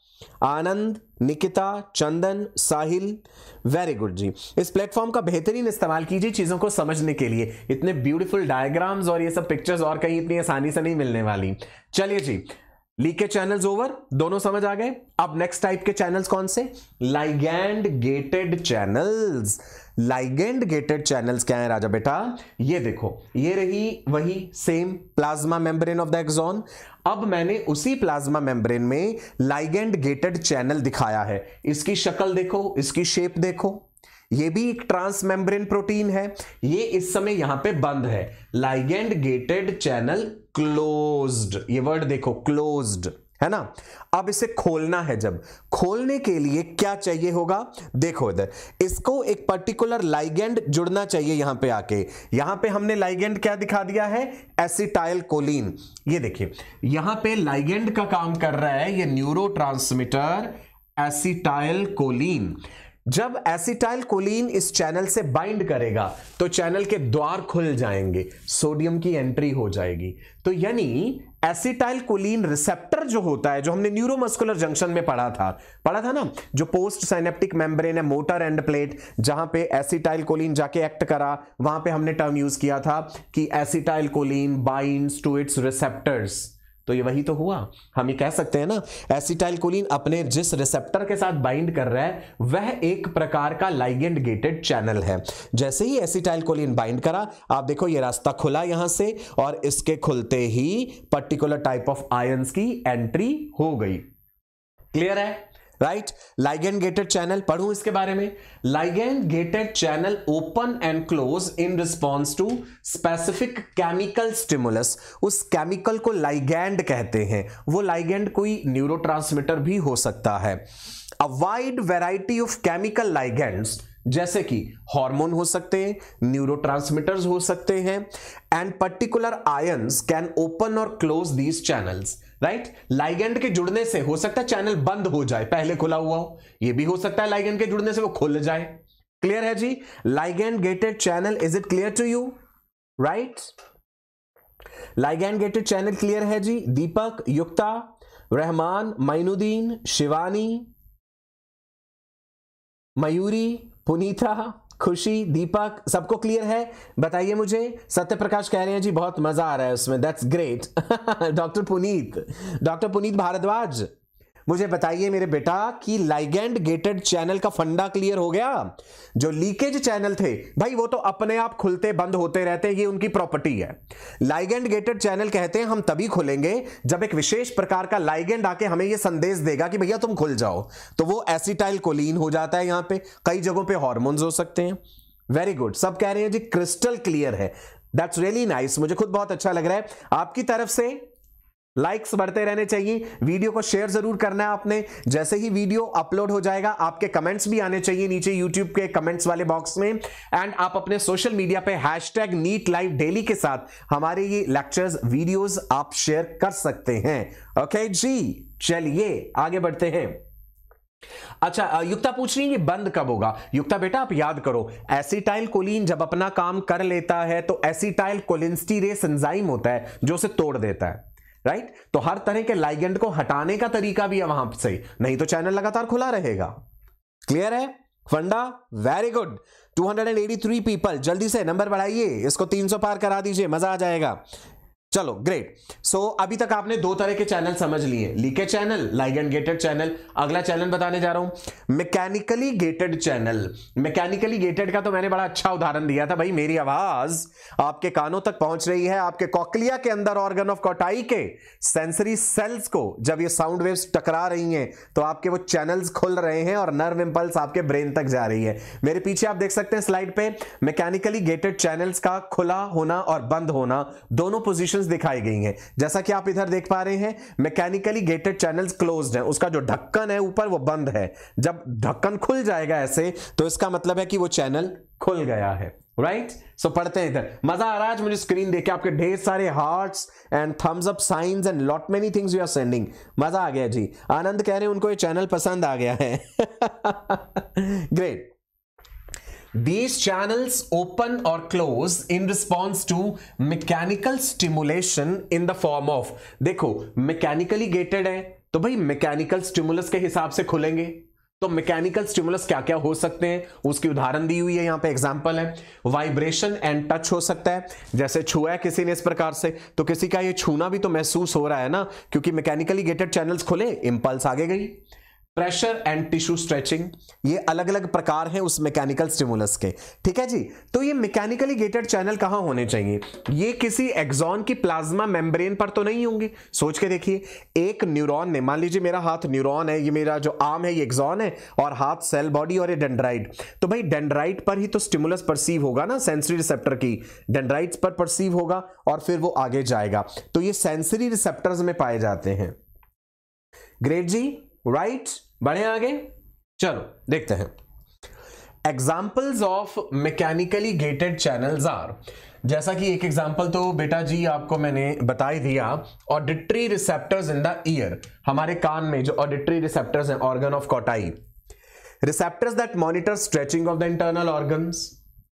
Anand, Nikita, Chandan, Sahil, very good जी। इस प्लेटफॉर्म का बेहतरीन इस्तेमाल कीजिए चीजों को समझने के लिए। इतने ब्यूटीफुल डायग्राम्स और ये सब पिक्चर्स और कहीं इतनी आसानी से नहीं मिलने वाली। चलिए जी, लीकेज चैनल्स ओवर, दोनों समझ आ गए। अब नेक्स्ट टाइप के चैनल्स कौन से? Ligand gated channels. Ligand gated channels क्या है राजा बेटा? ये देखो, ये रही वही same plasma membrane of the axon. अब मैंने उसी प्लाज्मा मेम्ब्रेन में लाइगेंड गेटेड चैनल दिखाया है। इसकी शक्ल देखो, इसकी शेप देखो, ये भी एक ट्रांस मेम्ब्रेन प्रोटीन है, ये इस समय यहां पे बंद है। लाइगेंड गेटेड चैनल क्लोज्ड, ये वर्ड देखो क्लोज्ड, है ना। अब इसे खोलना है, जब खोलने के लिए क्या चाहिए होगा? देखो इधर, इसको एक पर्टिकुलर लाइगेंड जुड़ना चाहिए यहां पे आके। यहां पे हमने लाइगेंड क्या दिखा दिया है? Acetylcholine. ये देखिए यहां पे लाइगेंड का काम कर रहा है ये न्यूरोट्रांसमीटर एसिटाइल कोलिन। जब एसिटाइल कोलिन इस चैनल से बाइंड करेगा तो चैनल के द्वार खुल जाएंगे, सोडियम की एंट्री हो जाएगी। तो यानी एसिटाइल कोलिन रिसेप्टर जो होता है, जो हमने न्यूरोमस्कुलर जंक्शन में पढ़ा था पढ़ा था ना, जो पोस्ट साइनेप्टिक मेम्ब्रेन है, मोटर एंड प्लेट, जहां पे एसिटाइल कोलिन जाके एक्ट करा, वहां पे हमने टर्म यूज किया था कि acetylcholine binds to its receptors. तो ये वही तो हुआ। हम ये कह सकते हैं ना, एसिटाइल कोलिन अपने जिस रिसेप्टर के साथ बाइंड कर रहा है वह एक प्रकार का लाइगेंड गेटेड चैनल है। जैसे ही एसिटाइल कोलिन बाइंड करा, आप देखो ये रास्ता खुला यहां से, और इसके खुलते ही पर्टिकुलर टाइप ऑफ आयंस की एंट्री हो गई। क्लियर है? राइट। लाइगेंड गेटेड चैनल पढ़ूं इसके बारे में। Ligand gated channel open and close in response to specific chemical stimulus. उस केमिकल को लाइगेंड कहते हैं। वो लाइगेंड कोई न्यूरोट्रांसमीटर भी हो सकता है। A wide variety of chemical ligands, जैसे कि हार्मोन हो सकते हैं, न्यूरोट्रांसमीटर्स हो सकते हैं, and particular ions can open और close these channels. Right. Ligand के जुड़ने से हो सकता है चैनल बंद हो जाए, पहले खुला हुआ हो। यह भी हो सकता है लाइगेंड के जुड़ने से वो खुल जाए। क्लियर है जी? Ligand gated channel, is it clear to you? Right. Ligand gated channel clear है जी? दीपक, युक्ता, रहमान, माइनुद्दीन, शिवानी, मयूरी, पुनीता, खुशी, दीपक, सबको क्लियर है? बताइए मुझे। सत्य प्रकाश कह रहे हैं जी बहुत मजा आ रहा है उसमें, that's great. Doctor Punit, doctor Punit Bhardwaj, मुझे बताइए मेरे बेटा कि लाइगेंड गेटेड चैनल का फंडा क्लियर हो गया? जो लीकेज चैनल थे भाई वो तो अपने आप खुलते बंद होते रहते हैं, ये उनकी प्रॉपर्टी है। लाइगेंड गेटेड चैनल कहते हैं हम तभी खुलेंगे जब एक विशेष प्रकार का लाइगेंड आके हमें ये संदेश देगा कि भैया तुम खुल जाओ। तो वो एसिटाइल कोलिन हो जाता है। यहां पे कई जगहों पे हार्मोन्स हो सकते हैं। वेरी गुड, सब कह रहे हैं जी क्रिस्टल क्लियर है। दैट्स रियली नाइस, मुझे खुद बहुत अच्छा लग रहा है। आपकी तरफ से लाइक्स बढ़ते रहने चाहिए, वीडियो को शेयर जरूर करना है आपने। जैसे ही वीडियो अपलोड हो जाएगा आपके कमेंट्स भी आने चाहिए नीचे यूट्यूब के कमेंट्स वाले बॉक्स में। एंड आप अपने सोशल मीडिया पे हैशटैग नीट लाइव डेली के साथ हमारे ये लेक्चर्स वीडियोस आप शेयर कर सकते हैं। ओके जी, चलिए आगे बढ़ते हैं। अच्छा, युक्ता पूछ रही है ये बंद कब होगा? युक्ता बेटा आप याद करो, एसिटाइल कोलिन जब अपना काम कर लेता है तो एसिटाइल कोलिनस्टीरेस एंजाइम होता है जो उसे तोड़ देता है। Right right? तो हर तरह के लाइगेंड को हटाने का तरीका भी है वहां से, नहीं तो चैनल लगातार खुला रहेगा। क्लियर है फंडा? Very good. Two hundred eighty three people, जल्दी से नंबर बढ़ाइए, इसको तीन सौ पार करा दीजिए, मजा आ जाएगा। चलो ग्रेट। सो so, अभी तक आपने दो तरह के चैनल समझ लिए, leakage channel, ligand gated channel. अगला चैनल बताने जा रहा हूं mechanically gated channel. Mechanically gated का तो मैंने बड़ा अच्छा उदाहरण दिया था भाई। मेरी आवाज आपके कानों तक पहुंच रही है, आपके कॉक्लिया के अंदर ऑर्गन ऑफ कॉटाई के सेंसरी सेल्स को जब ये साउंड वेव्स टकरा रही हैं तो आपके वो चैनल्स खुल रहे हैं और नर्व इंपल्स आपके ब्रेन तक जा रही है। मेरे पीछे आप देख सकते हैं स्लाइड पे मैकेनिकली गेटेड चैनल्स का खुला होना और बंद होना दोनों पोजीशन दिखाई गई हैं। जैसा कि आप इधर देख पा रहे हैं मैकेनिकली गेटेड चैनल्स क्लोज्ड है, उसका जो ढक्कन है ऊपर वो बंद है। जब ढक्कन खुल जाएगा ऐसे तो इसका मतलब है कि वो चैनल खुल गया है। Right right? सो so, पढ़ते हैं इधर। मजा आ रहा है आज मुझे स्क्रीन देख के, आपके ढेर सारे hearts and thumbs up signs and lot many things you are sending. मजा आ गया जी। आनंद कह रहे हैं उनको ये चैनल पसंद आ गया है। Great. These channels open or close in response to mechanical stimulation in the form of, देखो mechanically gated है तो भाई mechanical stimulus के हिसाब से खुलेंगे। तो मैकेनिकल स्टिमुलस क्या क्या हो सकते हैं उसकी उदाहरण दी हुई है यहां पे, एग्जांपल है वाइब्रेशन एंड टच हो सकता है। जैसे छुआ है किसी ने इस प्रकार से तो किसी का ये छूना भी तो महसूस हो रहा है ना, क्योंकि मैकेनिकली गेटेड चैनल्स खुले, इंपल्स आगे गई। प्रेशर एंड टिश्यू स्ट्रेचिंग, ये अलग अलग प्रकार हैं उस मैकेनिकल स्टिमुलस के, ठीक है जी। तो ये मैकेनिकली गेटेड चैनल कहां होने चाहिए? ये किसी एक्सॉन की प्लाज्मा मेम्ब्रेन पर तो नहीं होंगे। सोच के देखिए, एक न्यूरॉन ने, मान लीजिए मेरा हाथ न्यूरॉन है, ये मेरा जो आर्म है ये एक्सॉन है, और हाथ सेल बॉडी और ये डेंड्राइट, तो भाई डेंड्राइट पर ही तो स्टिमुलस परसीव होगा ना, सेंसरी रिसेप्टर की डेंड्राइट्स पर परसीव होगा और फिर वो आगे जाएगा। तो ये सेंसरी रिसेप्टर्स में पाए जाते हैं। ग्रेट जी, राइट right? बढ़े आगे, चलो देखते हैं। Examples of mechanically gated channels are, जैसा कि एक एग्जाम्पल तो बेटा जी आपको मैंने बता ही दिया, auditory receptors in the ear, हमारे कान में जो ऑडिटरी रिसेप्टर्स हैं, organ of Corti, receptors that monitor stretching of the internal organs,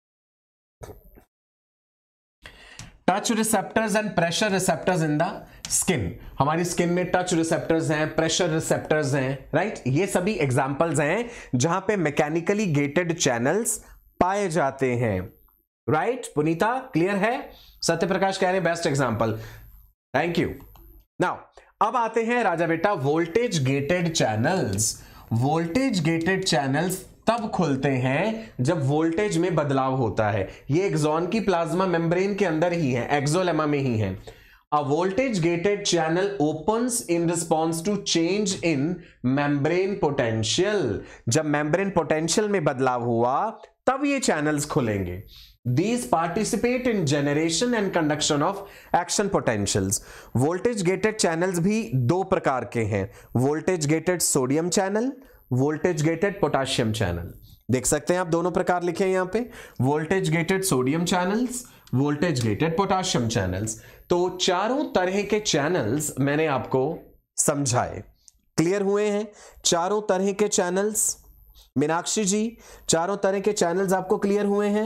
touch receptors and pressure receptors in the skin, हमारी स्किन में टच रिसेप्टर्स हैं, प्रेशर रिसेप्टर्स हैं, right. ये सभी एग्जांपल्स हैं जहां पे मैकेनिकली गेटेड चैनल्स पाए जाते हैं, राइट। पुनीता क्लियर है? सत्य प्रकाश कह रहे हैं best example, thank you. Now अब आते हैं राजा बेटा voltage gated channels. Voltage gated channels तब खुलते हैं जब वोल्टेज में बदलाव होता है। ये एक्सॉन की प्लाज्मा मेम्ब्रेन के अंदर ही है, एक्सोलेमा में ही है। A voltage gated channel opens in response to change in membrane potential. जब membrane potential में बदलाव हुआ तब ये channels खुलेंगे। These participate in generation and conduction of action potentials. Voltage gated channels भी दो प्रकार के हैं, voltage gated sodium channel, voltage gated potassium channel। देख सकते हैं आप, दोनों प्रकार लिखे हैं यहां पे, voltage gated sodium channels, voltage gated potassium channels। तो चारों तरह के चैनल्स मैंने आपको समझाए, क्लियर हुए हैं? चारों तरह के चैनल्स, मीनाक्षी जी चारों तरह के चैनल्स आपको क्लियर हुए हैं?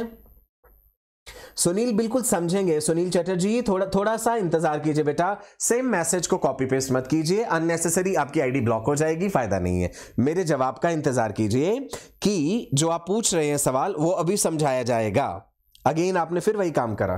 सुनील बिल्कुल समझेंगे, सुनील चटर्जी थोड़ा थोड़ा सा इंतजार कीजिए बेटा, सेम मैसेज को कॉपी पेस्ट मत कीजिए, अननेसेसरी आपकी आईडी ब्लॉक हो जाएगी, फायदा नहीं है। मेरे जवाब का इंतजार कीजिए कि जो आप पूछ रहे हैं सवाल वो अभी समझाया जाएगा। अगेन आपने फिर वही काम करा।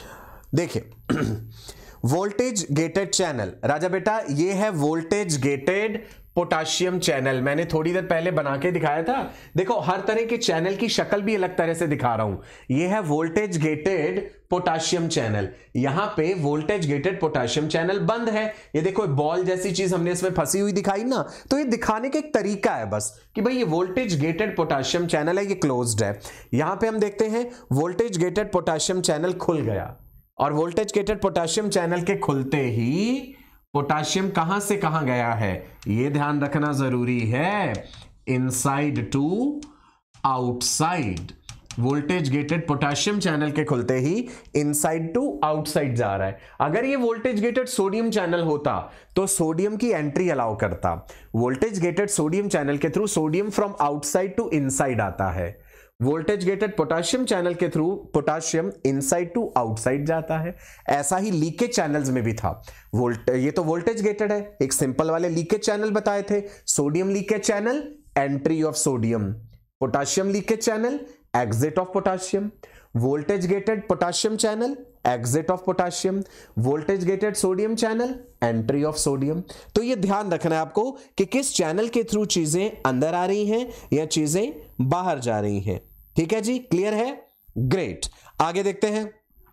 देखिए वोल्टेज गेटेड चैनल, राजा बेटा ये है वोल्टेज गेटेड पोटाशियम चैनल, मैंने थोड़ी देर पहले बना के दिखाया था। देखो हर तरह के चैनल की शक्ल भी अलग तरह से दिखा रहा हूं। ये है वोल्टेज गेटेड पोटाशियम चैनल, यहां पे वोल्टेज गेटेड पोटाशियम चैनल बंद है। ये देखो बॉल जैसी चीज हमने इसमें फंसी हुई दिखाई ना, तो ये दिखाने का एक तरीका है बस कि भाई ये वोल्टेज गेटेड पोटाशियम चैनल है, ये क्लोज्ड है। यहां पे हम देखते हैं वोल्टेज गेटेड पोटाशियम चैनल खुल गया, और वोल्टेज गेटेड पोटाशियम चैनल के खुलते ही पोटाशियम कहां से कहां गया है, यह ध्यान रखना जरूरी है, inside to outside. Voltage gated potassium channel के खुलते ही इनसाइड टू आउटसाइड जा रहा है। अगर ये वोल्टेज गेटेड सोडियम चैनल होता तो सोडियम की एंट्री अलाउ करता। वोल्टेज गेटेड सोडियम चैनल के through sodium from outside to inside आता है। वोल्टेज गेटेड पोटाशियम चैनल के through potassium inside to outside जाता है। ऐसा ही लीकेज चैनल्स में भी था। वोल्ट ये तो वोल्टेज गेटेड है, एक सिंपल वाले लीकेज चैनल बताए थे, sodium leakage channel entry of sodium, potassium leakage channel exit of potassium, voltage gated potassium channel exit of potassium, voltage gated sodium channel entry of sodium. तो ये ध्यान रखना है आपको कि किस चैनल के थ्रू चीजें अंदर आ रही हैं या चीजें बाहर जा रही हैं। ठीक है जी, क्लियर है? ग्रेट, आगे देखते हैं।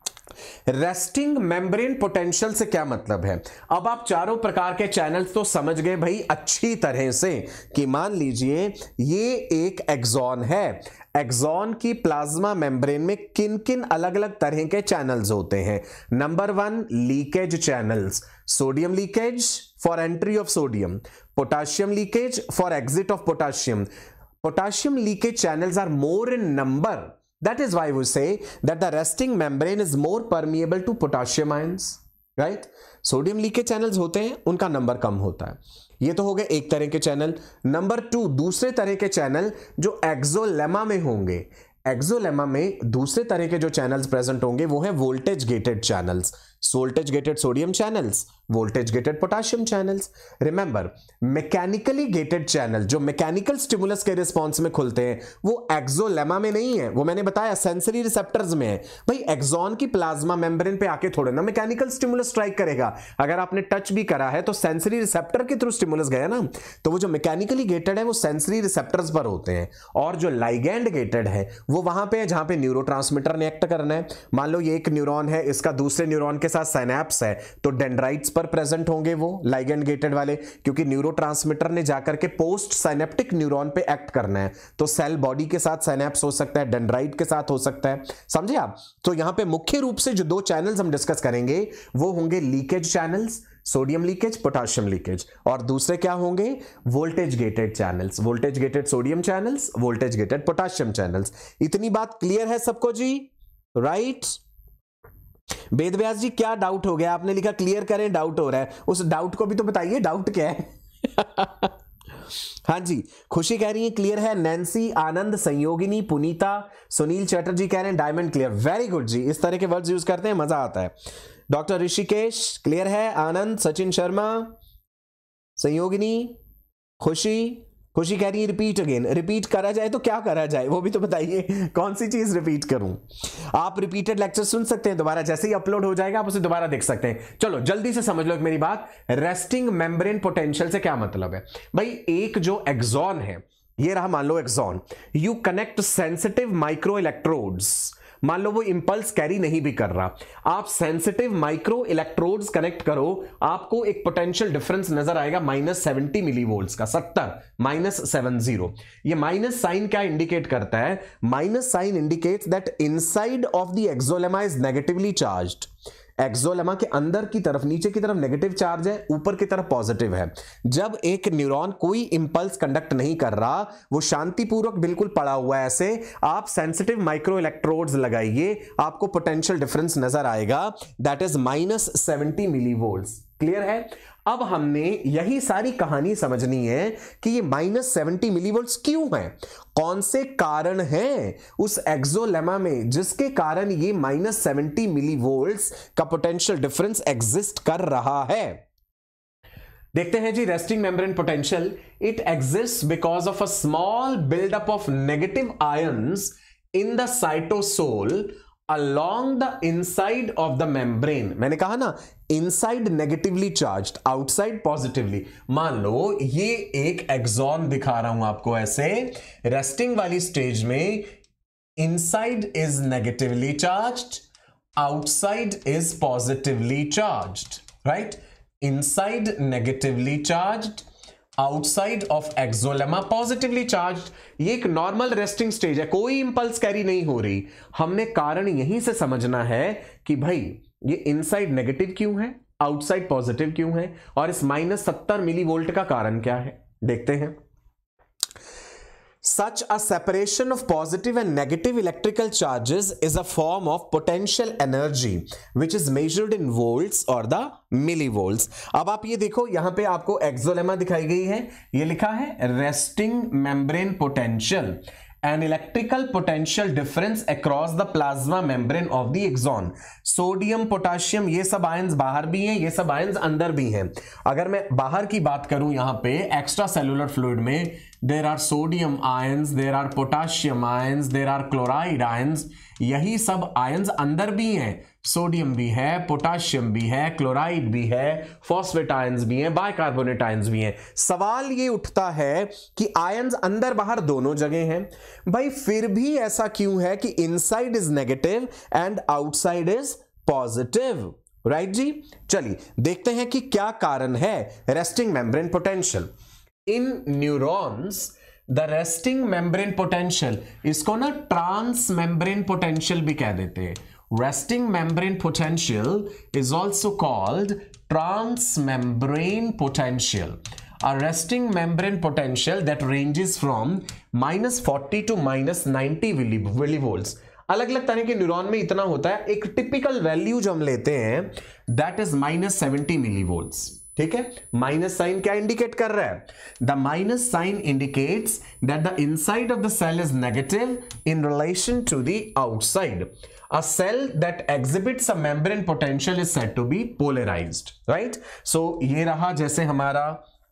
रेस्टिंग मेम्ब्रेन पोटेंशियल से क्या मतलब है? अब आप चारों प्रकार के चैनल्स तो समझ गए भाई अच्छी तरह से कि मान लीजिए ये एक एक्सॉन है, एक्सॉन की प्लाज्मा मेम्ब्रेन में किन किन अलग अलग तरह के चैनल्स होते हैं। Number one, leakage channels, sodium leakage for entry of sodium, potassium leakage for exit of potassium. Potassium leakage channels are more in number. That is why we say that the resting membrane is more permeable to potassium ions, right? Sodium leakage channels होते हैं, उनका number कम होता है। ये तो हो गए एक तरह के चैनल। नंबर टू, दूसरे तरह के चैनल जो एक्सोलेमा में होंगे। एक्सोलेमा में दूसरे तरह के जो चैनल्स प्रेजेंट होंगे वो है voltage gated channels, voltage gated sodium channels, voltage gated potassium channels. Remember, mechanically gated channel जो मैकेनिकल स्टिमुलस के रिस्पॉन्स में खुलते हैं वो एक्सोलेमा में नहीं है, वो मैंने बताया सेंसरी रिसेप्टर्स में है। भाई एक्सॉन की प्लाज्मा मेम्ब्रेन पे आके थोड़े ना मैकेनिकल स्टिमुलस स्ट्राइक करेगा, अगर आपने टच भी करा है तो सेंसरी रिसेप्टर के थ्रू स्टिमुलस गया ना। तो वो जो मैकेनिकली गेटेड है वो सेंसरी रिसेप्टर्स पर होते हैं, और जो लाइगैंड गेटेड है वो वहां पे है जहां पे न्यूरोट्रांसमीटर ने एक्ट करना है। मान लो ये एक न्यूरॉन है, इसका दूसरे न्यूरॉन के साथ सिनैप्स है, तो डेंड्राइट्स पर प्रेजेंट होंगे वो लाइगैंड गेटेड वाले, क्योंकि न्यूरोट्रांसमीटर ने जाकर के पोस्ट साइनेप्टिक न्यूरॉन पे एक्ट करना है। तो सेल बॉडी के साथ सिनैप्स हो सकता है, डेंड्राइट के साथ हो सकता है, समझे आप। तो यहां पे मुख्य रूप से जो दो चैनल्स हम डिस्कस करेंगे वो होंगे leakage channels, sodium leakage, potassium leakage, और दूसरे क्या होंगे voltage gated channels, voltage gated sodium channels, voltage gated potassium channels. इतनी बात क्लियर है सबको जी? Right right? वेद व्यास जी क्या डाउट हो गया? आपने लिखा क्लियर करें, डाउट हो रहा है, उस डाउट को भी तो बताइए, डाउट क्या है? हाँ जी, खुशी कह रही है क्लियर है, नैन्सी, आनंद, संयोगिनी, पुनीता, सुनील चैटर्जी कह रहे हैं डायमंड क्लियर। वेरी गुड जी, इस तरह के वर्ड्स यूज करते हैं, मजा आता है। डॉक्टर ऋषिकेश क्लियर है, आनंद, सचिन शर्मा, संयोगिनी, खुशी खुशी कह रही है रिपीट अगेन। रिपीट करा जाए तो क्या करा जाए वो भी तो बताइए, कौन सी चीज रिपीट करूं? आप रिपीटेड लेक्चर सुन सकते हैं दोबारा, जैसे ही अपलोड हो जाएगा आप उसे दोबारा देख सकते हैं। चलो जल्दी से समझ लो एक मेरी बात, रेस्टिंग मेम्ब्रेन पोटेंशियल से क्या मतलब है। भाई एक जो एक्सॉन है, ये रहा मान लो axon, you connect sensitive micro electrodes, मान लो वो इंपल्स कैरी नहीं भी कर रहा, आप सेंसिटिव माइक्रो इलेक्ट्रोड्स कनेक्ट करो, आपको एक पोटेंशियल डिफरेंस नजर आएगा माइनस सेवेंटी मिलीवोल्ट्स का, सत्तर माइनस सेवन जीरो। ये माइनस साइन क्या इंडिकेट करता है? Minus sign indicates that inside of the axolemma is negatively charged. Axolemma के अंदर की तरफ, नीचे की तरफ नेगेटिव चार्ज है, ऊपर की तरफ पॉजिटिव है। जब एक न्यूरॉन कोई इंपल्स कंडक्ट नहीं कर रहा, वो शांतिपूर्वक बिल्कुल पड़ा हुआ है ऐसे, आप सेंसिटिव माइक्रो इलेक्ट्रोड्स लगाइए, आपको पोटेंशियल डिफरेंस नजर आएगा, that is minus seventy millivolts. Clear है? अब हमने यही सारी कहानी समझनी है कि ये माइनस सेवेंटी मिलीवोल्ट्स क्यों है, कौन से कारण हैं उस एक्सोलेमा में जिसके कारण ये माइनस सेवेंटी मिलीवोल्ट्स का पोटेंशियल डिफरेंस एग्जिस्ट कर रहा है। देखते हैं जी, resting membrane potential, it exist because of a small buildup of negative ions in the cytosol along the inside of the membrane। मैंने कहा ना, inside negatively charged, outside positively। मान लो ये एक एक्सॉन दिखा रहा हूं आपको ऐसे, रेस्टिंग वाली स्टेज में inside is negatively charged, outside is positively charged, right? Inside negatively charged, outside of axolemma positively charged. ये एक नॉर्मल रेस्टिंग स्टेज है, कोई इंपल्स कैरी नहीं हो रही। हमने कारण यहीं से समझना है कि भाई ये इनसाइड नेगेटिव क्यों है, आउटसाइड पॉजिटिव क्यों है, और इस माइनस सत्तर मिली वोल्ट का कारण क्या है, देखते हैं। Such a separation of positive and negative electrical charges is a form of potential energy which is measured in volts or the millivolts। अब आप ये देखो, यहां पे आपको एक्सोलेमा दिखाई गई है, ये लिखा है resting membrane potential, an electrical potential difference across the plasma membrane of the axon। Sodium, potassium, ये सब आयंस बाहर भी हैं, ये सब आयंस अंदर भी हैं। अगर मैं बाहर की बात करूं, यहां पे एक्स्ट्रा सेलुलर फ्लूइड में there are sodium ions, there are potassium ions, there are chloride ions, यही सब आयंस अंदर भी हैं। सोडियम भी है, पोटाशियम भी है, क्लोराइड भी है, फॉस्फेट आयंस भी हैं, बाइकार्बोनेट आयंस भी हैं। सवाल ये उठता है कि आयंस अंदर बाहर दोनों जगह हैं, भाई फिर भी ऐसा क्यों है कि inside is negative and outside is positive? Right जी, चलिए देखते हैं कि क्या कारण है resting membrane potential in neurons. The resting membrane potential, इसको ना ट्रांस मेम्ब्रेन पोटेंशियल भी कह देते हैं। Resting membrane potential is also called transmembrane potential. A resting membrane potential that ranges from minus forty to minus ninety millivolts। अलग अलग तरह के न्यूरॉन में इतना होता है, एक टिपिकल वैल्यू जो हम लेते हैं that is minus seventy millivolts। ठीक है, माइनस साइन क्या इंडिकेट कर रहा है? The minus sign indicates that the inside of the cell is negative in relation to the outside. A cell that exhibits a membrane potential is said to be polarized, right? So ये रहा जैसे हमारा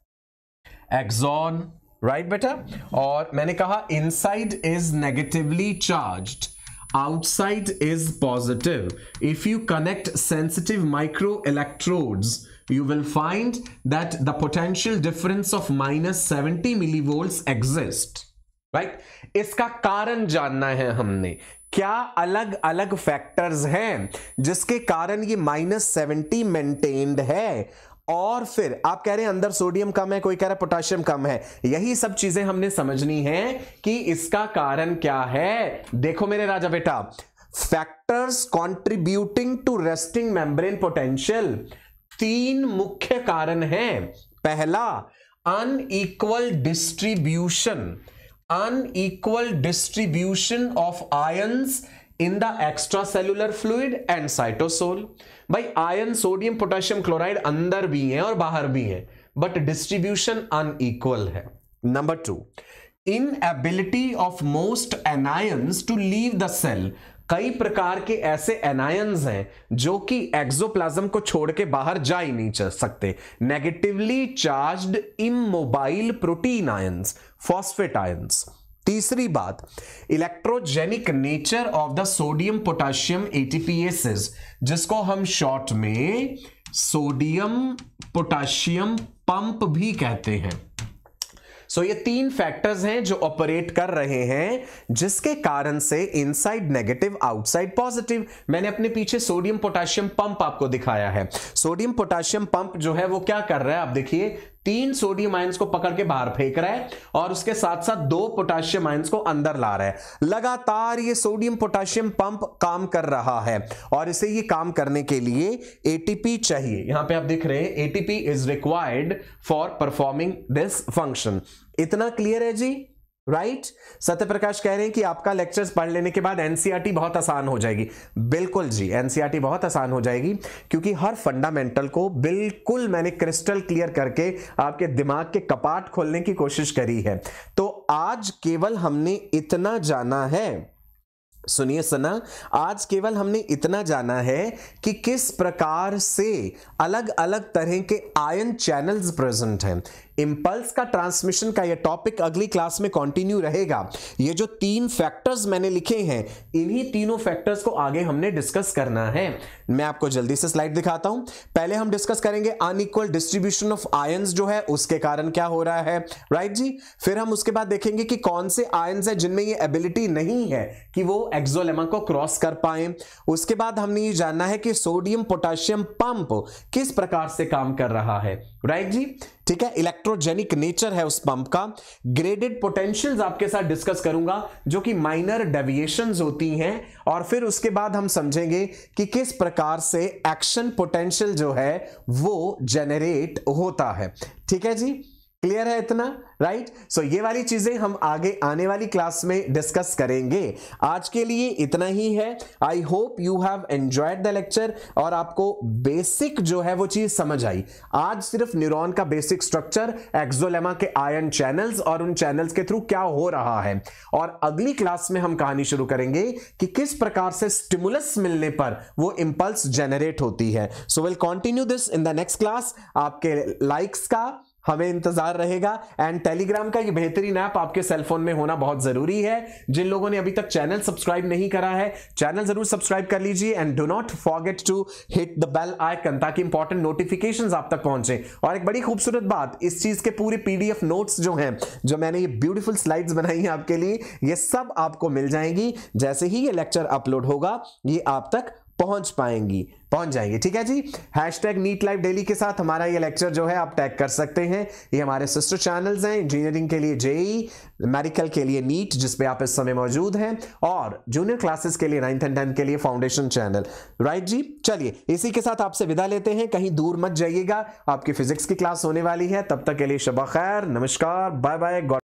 axon, right बेटा? और मैंने कहा inside is negatively charged, outside is positive. If you connect sensitive microelectrodes, you will find that the potential difference of minus seventy millivolts exists, right? इसका कारण जानना है हमने, क्या अलग अलग फैक्टर्स हैं जिसके कारण ये माइनस सेवेंटी मेंटेन्ड है, और फिर आप कह रहे हैं अंदर सोडियम कम है, कोई कह रहा है पोटेशियम कम है। यही सब चीजें हमने समझनी है कि इसका कारण क्या है। देखो मेरे राजा बेटा, factors contributing to resting membrane potential, तीन मुख्य कारण हैं। पहला, unequal distribution unequal distribution of ions in the extracellular fluid and cytosol। भाई आयन सोडियम पोटेशियम क्लोराइड अंदर भी है और बाहर भी है, बट डिस्ट्रीब्यूशन अनइक्वल है। Number two, inability of most anions to leave the cell। कई प्रकार के ऐसे एनायंस हैं जो कि एक्सोप्लाज्म को छोड़ के बाहर जा ही नहीं चल सकते। Negatively charged immobile protein ions, phosphate ions. तीसरी बात, electrogenic nature of the sodium potassium ATPases, जिसको हम शॉर्ट में सोडियम पोटेशियम पंप भी कहते हैं। सो so, ये तीन फैक्टर्स हैं जो ऑपरेट कर रहे हैं, जिसके कारण से इनसाइड नेगेटिव आउटसाइड पॉजिटिव। मैंने अपने पीछे सोडियम पोटेशियम पंप आपको दिखाया है। सोडियम पोटेशियम पंप जो है वो क्या कर रहा है, आप देखिए, तीन सोडियम आयंस को पकड़ के बाहर फेंक रहा है और उसके साथ साथ दो पोटेशियम आयंस को अंदर ला रहा है। लगातार ये सोडियम पोटेशियम पंप काम कर रहा है और इसे ये काम करने के लिए एटीपी चाहिए। यहां पे आप देख रहे हैं ATP is required for performing this function. इतना क्लियर है जी? Right right? सत्य प्रकाश कह रहे हैं कि आपका लेक्चर्स पढ़ लेने के बाद एनसीईआरटी बहुत आसान हो जाएगी। बिल्कुल जी, एनसीईआरटी बहुत आसान हो जाएगी, क्योंकि हर फंडामेंटल को बिल्कुल मैंने क्रिस्टल क्लियर करके आपके दिमाग के कपाट खोलने की कोशिश करी है। तो आज केवल हमने इतना जाना है, सुनिए सना, आज केवल हमने इतना जाना है कि किस प्रकार से अलग अलग तरह के आयन चैनल्स प्रेजेंट हैं। इंपल्स का ट्रांसमिशन का ये टॉपिक अगली क्लास में कंटिन्यू रहेगा। ये जो तीन फैक्टर्स मैंने लिखे हैं, इन्हीं तीनों फैक्टर्स को आगे हमने डिस्कस करना है। मैं आपको जल्दी से स्लाइड दिखाता हूं। पहले हम डिस्कस करेंगे अनइक्वल डिस्ट्रीब्यूशन ऑफ आयंस जो है उसके कारण क्या हो रहा है, राइट जी। फिर हम उसके बाद देखेंगे कि कौन से आयंस है जिनमें ये एबिलिटी नहीं है कि वो एक्सोलेमा को क्रॉस कर पाए। उसके बाद हमने ये जानना है कि सोडियम पोटेशियम पंप किस प्रकार से काम कर रहा है, राइट जी, ठीक है। इलेक्ट्रोजेनिक नेचर है उस पंप का। ग्रेडेड पोटेंशियल्स आपके साथ डिस्कस करूंगा जो कि माइनर डेविएशंस होती हैं, और फिर उसके बाद हम समझेंगे कि किस प्रकार से एक्शन पोटेंशियल जो है वो जनरेट होता है। ठीक है जी, क्लियर है इतना, राइट। सो ये वाली चीजें हम आगे आने वाली क्लास में डिस्कस करेंगे। आज के लिए इतना ही है। I hope you have enjoyed the lecture और आपको बेसिक जो है वो चीज समझ आई। आज सिर्फ न्यूरॉन का बेसिक स्ट्रक्चर, एक्सोलेमा के आयन चैनल्स और उन चैनल्स के थ्रू क्या हो रहा है, और अगली क्लास में हम कहानी शुरू करेंगे कि किस प्रकार से स्टिमुलस मिलने पर वो इंपल्स जनरेट होती है। So will continue this in the next class. आपके लाइक्स का हमें इंतजार रहेगा, एंड टेलीग्राम का ये बेहतरीन ऐप आपके सेलफोन में होना बहुत जरूरी है। जिन लोगों ने अभी तक चैनल सब्सक्राइब नहीं करा है, चैनल जरूर सब्सक्राइब कर लीजिए, and do not forget to hit the bell icon ताकि इंपॉर्टेंट नोटिफिकेशंस आप तक पहुंचे। और एक बड़ी खूबसूरत बात, इस चीज के पूरे पीडीएफ नोट्स जो हैं, जो मैंने ये ब्यूटीफुल स्लाइड्स बनाई हैं आपके लिए, ये सब आपको मिल जाएंगी। जैसे ही ये लेक्चर अपलोड होगा ये आप तक पहुंच पाएंगी पहुंच जाएंगे। ठीक है जी। हैशटैग नीट लाइव डेली के साथ हमारा ये लेक्चर जो है आप टैग कर सकते हैं। ये हमारे सिस्टर चैनल्स हैं, इंजीनियरिंग के लिए जेई, मेडिकल के लिए नीट जिसपे आप इस समय मौजूद हैं, और जूनियर क्लासेस के लिए नाइन्थ एंड टेंथ के लिए फाउंडेशन चैनल, राइट जी। चलिए इसी के साथ आपसे विदा लेते हैं, कहीं दूर मत जाइएगा, आपकी फिजिक्स की क्लास होने वाली है। तब तक के लिए शबा खैर, नमस्कार, बाय बाय।